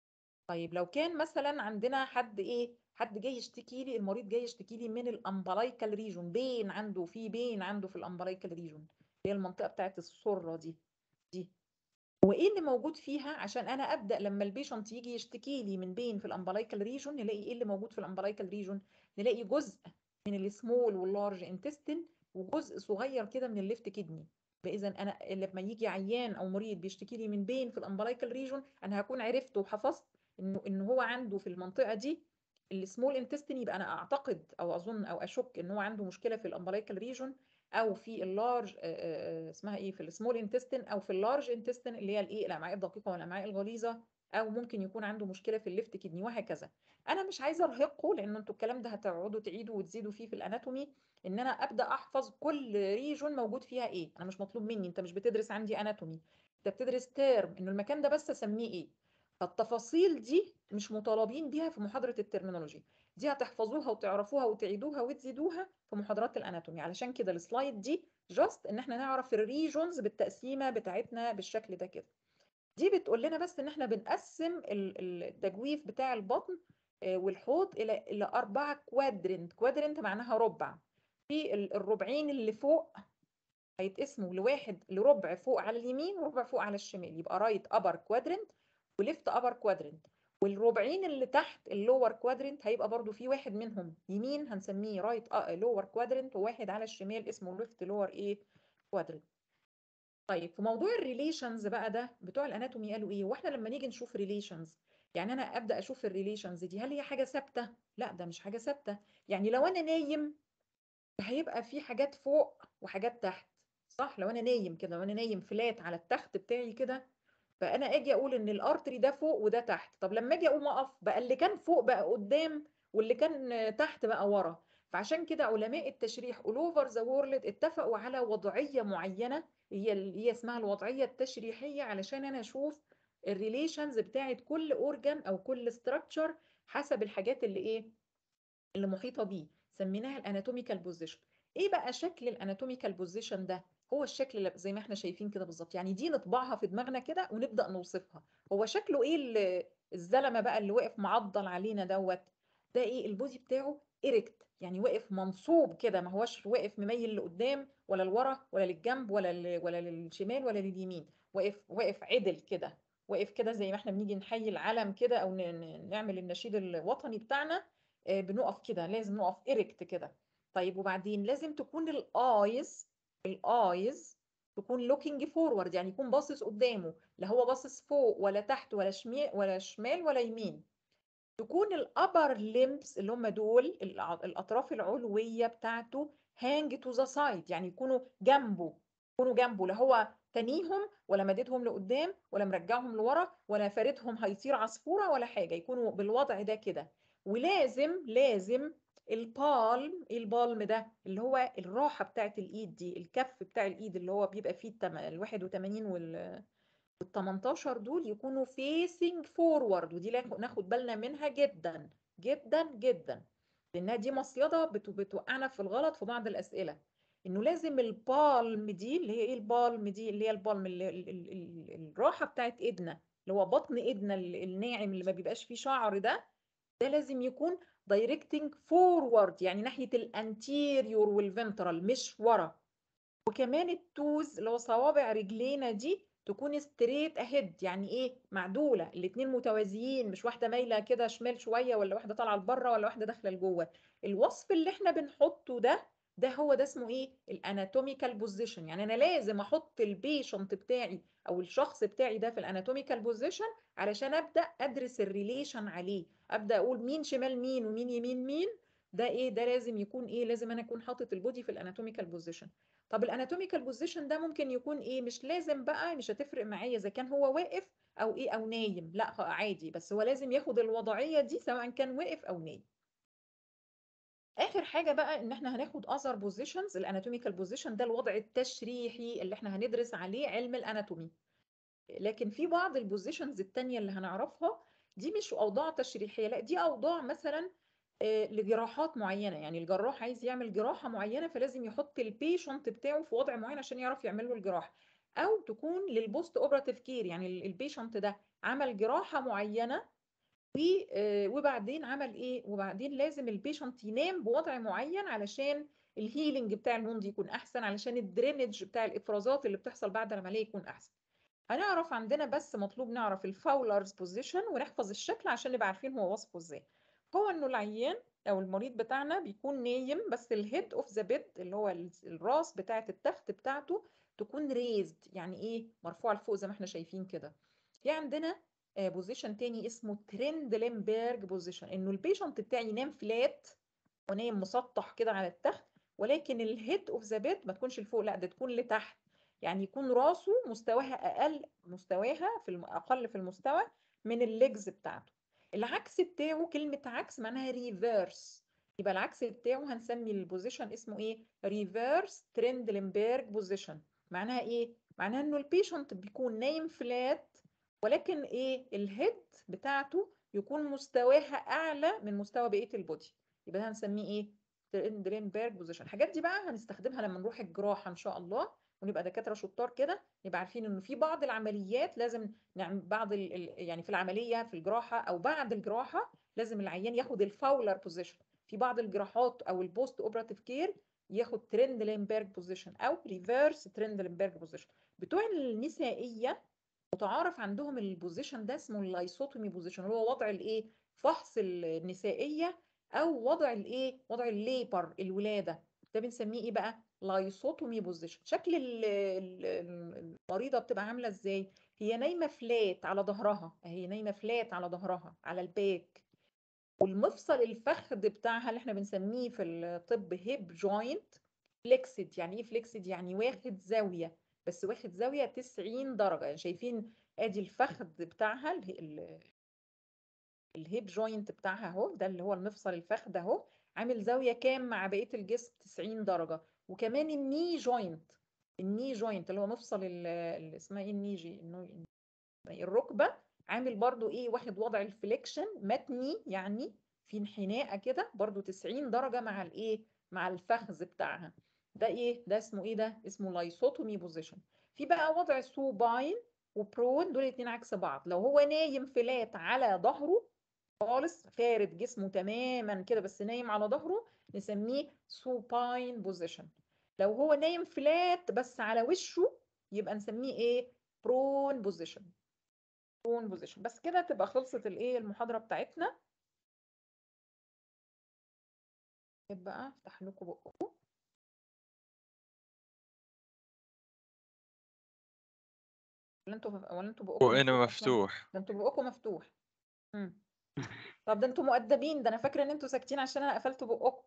طيب لو كان مثلا عندنا حد ايه حد جاي يشتكي لي، المريض جاي يشتكي لي من الامبلايكال ريجون، بين عنده في بين عنده في الامبلايكال ريجون اللي هي المنطقه بتاعت السره دي دي وايه اللي موجود فيها، عشان انا ابدا لما البيشنت يجي يشتكي لي من بين في الامبلايكال ريجون نلاقي ايه اللي موجود في الامبلايكال ريجون. نلاقي جزء من السمول واللارج انتستين وجزء صغير كده من الليفت كدني. فاذا انا لما يجي عيان او مريض بيشتكي لي من بين في الامبلايكال ريجون انا هكون عرفت وحفظت انه ان هو عنده في المنطقه دي السمول انتستين، يبقى انا اعتقد او اظن او اشك ان هو عنده مشكله في الامبلايكال ريجون او في اللارج اسمها ايه في السمول انتستين او في اللارج انتستين اللي هي الايه الامعاء الدقيقه والامعاء الغليظه، او ممكن يكون عنده مشكله في الليفت كدني وهكذا. انا مش عايزه ارهقه لان انتوا الكلام ده هتقعدوا تعيدوا وتزيدوا فيه في الاناتومي، ان انا ابدا احفظ كل ريجون موجود فيها ايه. انا مش مطلوب مني، انت مش بتدرس عندي اناتومي، انت بتدرس تيرم انه المكان ده بس اسميه ايه. فالتفاصيل دي مش مطالبين بيها في محاضره الترمينولوجي، دي هتحفظوها وتعرفوها وتعيدوها وتزيدوها في محاضرات الاناتومي. علشان كده السلايد دي جاست ان احنا نعرف الريجونز بالتقسيمه بتاعتنا بالشكل ده كده. دي بتقول لنا بس ان احنا بنقسم التجويف بتاع البطن والحوض الى الى اربعه كوادرنت. كوادرنت معناها ربع، في الربعين اللي فوق هيتقسموا لواحد لربع فوق على اليمين وربع فوق على الشمال، يبقى رايت ابر كوادرنت وليفت ابر كوادرنت. والربعين اللي تحت اللور كوادرنت هيبقى برضو في واحد منهم يمين هنسميه رايت لور كوادرنت، وواحد على الشمال اسمه ليفت لور ايه كوادرنت. طيب في موضوع الريليشنز بقى ده بتوع الاناتومي قالوا ايه؟ واحنا لما نيجي نشوف ريليشنز يعني انا ابدا اشوف الريليشنز دي هل هي حاجه ثابته؟ لا ده مش حاجه ثابته. يعني لو انا نايم هيبقى في حاجات فوق وحاجات تحت، صح؟ لو انا نايم كده وانا نايم فلات على التخت بتاعي كده، فانا اجي اقول ان الارتري ده فوق وده تحت. طب لما اجي اقوم اقف بقى اللي كان فوق بقى قدام واللي كان تحت بقى ورا. فعشان كده علماء التشريح all over the world اتفقوا على وضعيه معينه هي اللي هي اسمها الوضعيه التشريحيه، علشان انا اشوف الريليشنز بتاعت كل اورجان او كل ستراكشر حسب الحاجات اللي ايه اللي محيطه بيه، سميناها الاناتوميكال بوزيشن. ايه بقى شكل الاناتوميكال بوزيشن ده؟ هو الشكل اللي زي ما احنا شايفين كده بالظبط، يعني دي نطبعها في دماغنا كده ونبدا نوصفها. هو شكله ايه الزلمه بقى اللي واقف معضل علينا دوت؟ ده ايه البودي بتاعه؟ إيركت، يعني واقف منصوب كده، ما هوش واقف مميل لقدام ولا لورا ولا للجنب ولا ولا للشمال ولا لليمين، واقف واقف عدل كده، واقف كده زي ما احنا بنيجي نحيي العلم كده او نعمل النشيد الوطني بتاعنا، بنقف كده، لازم نقف إيركت كده. طيب وبعدين لازم تكون الايز الايز تكون لوكينج فورورد، يعني يكون باصص قدامه، لا هو باصص فوق ولا تحت ولا شمال ولا شمال ولا يمين. تكون الابر ليمبس اللي هم دول الاطراف العلويه بتاعته هانج تو ذا سايد، يعني يكونوا جنبه يكونوا جنبه، لا هو تنيهم ولا مددهم لقدام ولا مرجعهم لورا ولا فاردهم هيطير عصفوره ولا حاجه، يكونوا بالوضع ده كده. ولازم لازم البالم. ايه البالم ده؟ اللي هو الراحه بتاعت الايد دي، الكف بتاع الايد اللي هو بيبقى فيه التم... ال واحد وثمانين وال وال تمنتاشر دول يكونوا فيسنج فورورد، ودي لا- ناخد بالنا منها جدا جدا جدا، لانها دي مصيده بت... بتوقعنا في الغلط في بعض الاسئله. انه لازم البالم دي اللي هي ايه البالم دي اللي هي البالم اللي ال... ال... ال... الراحه بتاعت ايدنا، اللي هو بطن ايدنا ال- الناعم اللي ما بيبقاش فيه شعر ده، ده لازم يكون دايركتنج فورورد، يعني ناحيه الانتيريور والفنترال مش ورا. وكمان التوز اللي هو صوابع رجلينا دي تكون ستريت اهيد، يعني ايه معدوله، الاتنين متوازيين، مش واحده مايله كده شمال شويه ولا واحده طالعه لبره ولا واحده داخله لجوه. الوصف اللي احنا بنحطه ده ده هو ده اسمه ايه الاناتوميكال بوزيشن. يعني انا لازم احط البيشنت بتاعي او الشخص بتاعي ده في الاناتوميكال بوزيشن علشان ابدا ادرس الريليشن عليه، ابدا اقول مين شمال مين ومين يمين مين. ده ايه ده لازم يكون ايه لازم انا اكون حاطط البودي في الاناتوميكال بوزيشن. طب الاناتوميكال بوزيشن ده ممكن يكون ايه؟ مش لازم بقى، مش هتفرق معايا اذا كان هو واقف او ايه او نايم، لا عادي، بس هو لازم ياخد الوضعيه دي سواء كان واقف او نايم. اخر حاجه بقى ان احنا هناخد اذر بوزيشنز. الاناتوميكال بوزيشن ده الوضع التشريحي اللي احنا هندرس عليه علم الاناتومي. لكن في بعض البوزيشنز التانية اللي هنعرفها دي مش اوضاع تشريحيه، لا دي اوضاع مثلا آه، لجراحات معينه. يعني الجراح عايز يعمل جراحه معينه فلازم يحط البيشنت بتاعه في وضع معين عشان يعرف يعمل له الجراحه. او تكون للبوست اوبراتيف كير، يعني البيشنت ده عمل جراحه معينه آه، وبعدين عمل ايه وبعدين لازم البيشنت ينام بوضع معين علشان الهيلينج بتاع الوند يكون احسن، علشان الدرينج بتاع الافرازات اللي بتحصل بعد العمليه يكون احسن. هنعرف عندنا بس مطلوب نعرف الفاولرز بوزيشن ونحفظ الشكل عشان نبقى عارفين هو وصفه ازاي. هو انه العيان او المريض بتاعنا بيكون نايم بس الهيد اوف ذا بيد اللي هو ال- الراس بتاعه التخت بتاعته تكون ريزد، يعني ايه مرفوعه لفوق زي ما احنا شايفين كده. في عندنا بوزيشن تاني اسمه تريندلنبرج بوزيشن، انه البيشنت بتاعي ينام فلات ونايم مسطح كده على التخت، ولكن الهيد اوف ذا بيد ما تكونش لفوق، لا ده تكون لتحت، يعني يكون راسه مستواها اقل مستواها في الم... اقل في المستوى من الليجز بتاعته. العكس بتاعه كلمة عكس معناها ريفيرس، يبقى العكس بتاعه هنسمي البوزيشن اسمه ايه ريفيرس تريندلنبرج بوزيشن. معناها ايه معناها انه البيشنت بيكون نايم فلات ولكن ايه الهيد بتاعته يكون مستواها اعلى من مستوى بقية البودي، يبقى ده هنسميه ايه تريندلنبرج بوزيشن. الحاجات دي بقى هنستخدمها لما نروح الجراحة ان شاء الله ونبقى دكاترة شطار كده، نبقى عارفين انه في بعض العمليات لازم نعمل بعض ال ال يعني في العملية في الجراحة او بعد الجراحة لازم العيان ياخد الفاولر بوزيشن. في بعض الجراحات او البوست اوبراتيف كير ياخد تريندلنبرج بوزيشن او ريفيرس تريندلنبرج بوزيشن. بتوع النسائية متعارف عندهم البوزيشن ده اسمه اللايسوتومي بوزيشن، هو وضع الايه فحص النسائية او وضع الايه وضع الليبر الولادة، ده بنسميه ايه بقى لايسوتومي بوزيشن. شكل ال- ال- المريضة بتبقى عاملة ازاي؟ هي نايمة فلات على ظهرها، هي نايمة فلات على ظهرها على الباك، والمفصل الفخذ بتاعها اللي احنا بنسميه في الطب هيب جوينت فليكسد. يعني ايه فليكسد؟ يعني واخد زاوية، بس واخد زاوية تسعين درجة. يعني شايفين ادي الفخذ بتاعها ال- ال- الهيب جوينت بتاعها اهو، ده اللي هو المفصل الفخذ اهو عامل زاوية كام مع بقية الجسم؟ تسعين درجة. وكمان الني جوينت، الني جوينت اللي هو مفصل ال- ال- اسمها ايه النيجي النو- الركبة عامل برضو ايه واخد وضع الفليكشن متني، يعني في انحناء كده برضو تسعين درجة مع الايه مع الفخذ بتاعها. ده ايه ده اسمه ايه ده اسمه لايسوتومي بوزيشن. في بقى وضع سوباين وبرون، دول اتنين عكس بعض. لو هو نايم فلات على ظهره خالص فارد جسمه تماما كده بس نايم على ظهره نسميه سوباين بوزيشن. لو هو نايم فلات بس على وشه يبقى نسميه ايه برون بوزيشن. برون بوزيشن. بس كده تبقى خلصت الايه المحاضرة بتاعتنا. بقى افتح لكم بقكم. ولا انتوا ولا انتوا بقكم وأنا مفتوح اصلا؟ مفتوح. ده انتوا بقكم مفتوح. امم طب ده انتوا مؤدبين، ده انا فاكره ان انتوا ساكتين عشان انا قفلت بقكم.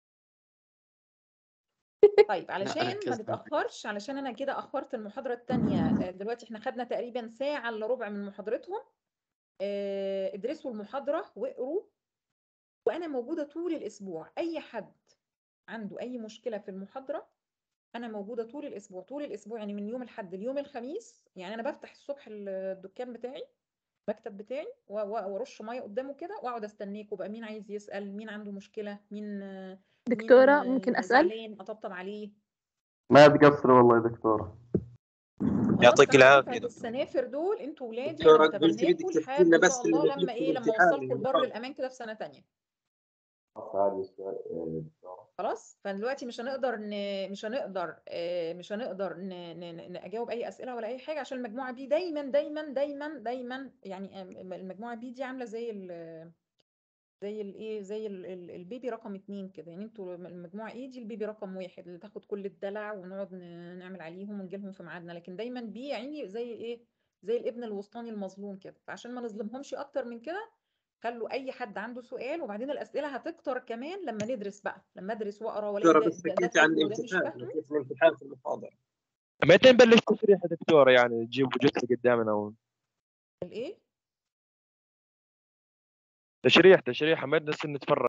طيب علشان ما ركزت. نتأخرش، علشان انا كده اخرت المحاضرة التانية. دلوقتي احنا خدنا تقريبا ساعة الا ربع من محاضرتهم. اه، ادرسوا المحاضرة واقروا وانا موجوده طول الاسبوع. اي حد عنده اي مشكله في المحاضره انا موجوده طول الاسبوع. طول الاسبوع يعني من يوم الاحد ليوم الخميس. يعني انا بفتح الصبح الدكان بتاعي، المكتب بتاعي، و- و- وارش ميه قدامه كده واقعد استنيكوا بقى، مين عايز يسال، مين عنده مشكله، مين مين دكتورة ممكن أسأل؟ زعلان اطبطب عليه. ما تقصر والله يا دكتورة. خلاص يعطيك انا العافية بتاعت دكتور. السنافر دول انتوا ولادي، دكتورة انا قلت لي بدك بتبناكوا تحكي لحد لنا ان شاء بس الله لما لما ايه، تدخل لما امتحان اوصلكم لبر المحاضرة. الامان كده في سنه تانية. هذا السؤال يا دكتورة. خلاص فدلوقتي مش هنقدر ن... مش هنقدر آه، مش هنقدر ن... ن... ن- اجاوب اي اسئله ولا اي حاجه، عشان المجموعه بي دايما دايما دايما دايما يعني آه، المجموعه بي دي عامله زي ال... زي الايه زي ال... ال- البيبي رقم اتنين كده. يعني انتوا المجموعه ايه دي البيبي رقم واحد اللي تاخد كل الدلع ونقعد ن- نعمل عليهم ونجي لهم في ميعادنا، لكن دايما بي يعني زي ايه، زي الابن الوسطاني المظلوم كده. فعشان ما نظلمهمش اكتر من كده خلوا اي حد عنده سؤال، وبعدين الاسئله هتكتر كمان لما ندرس بقى، لما ادرس واقرا والاقي دكتورة ده, بس ده, ده حكيت عن فاهم وده مش الامتحان، فاهمه. كيف الامتحان في المحاضرة. متى نبلش تشريح يا دكتورة؟ يعني تجيب جثة قدامنا و... الايه تشريح تشريح ما بدنا نصير نتفرج.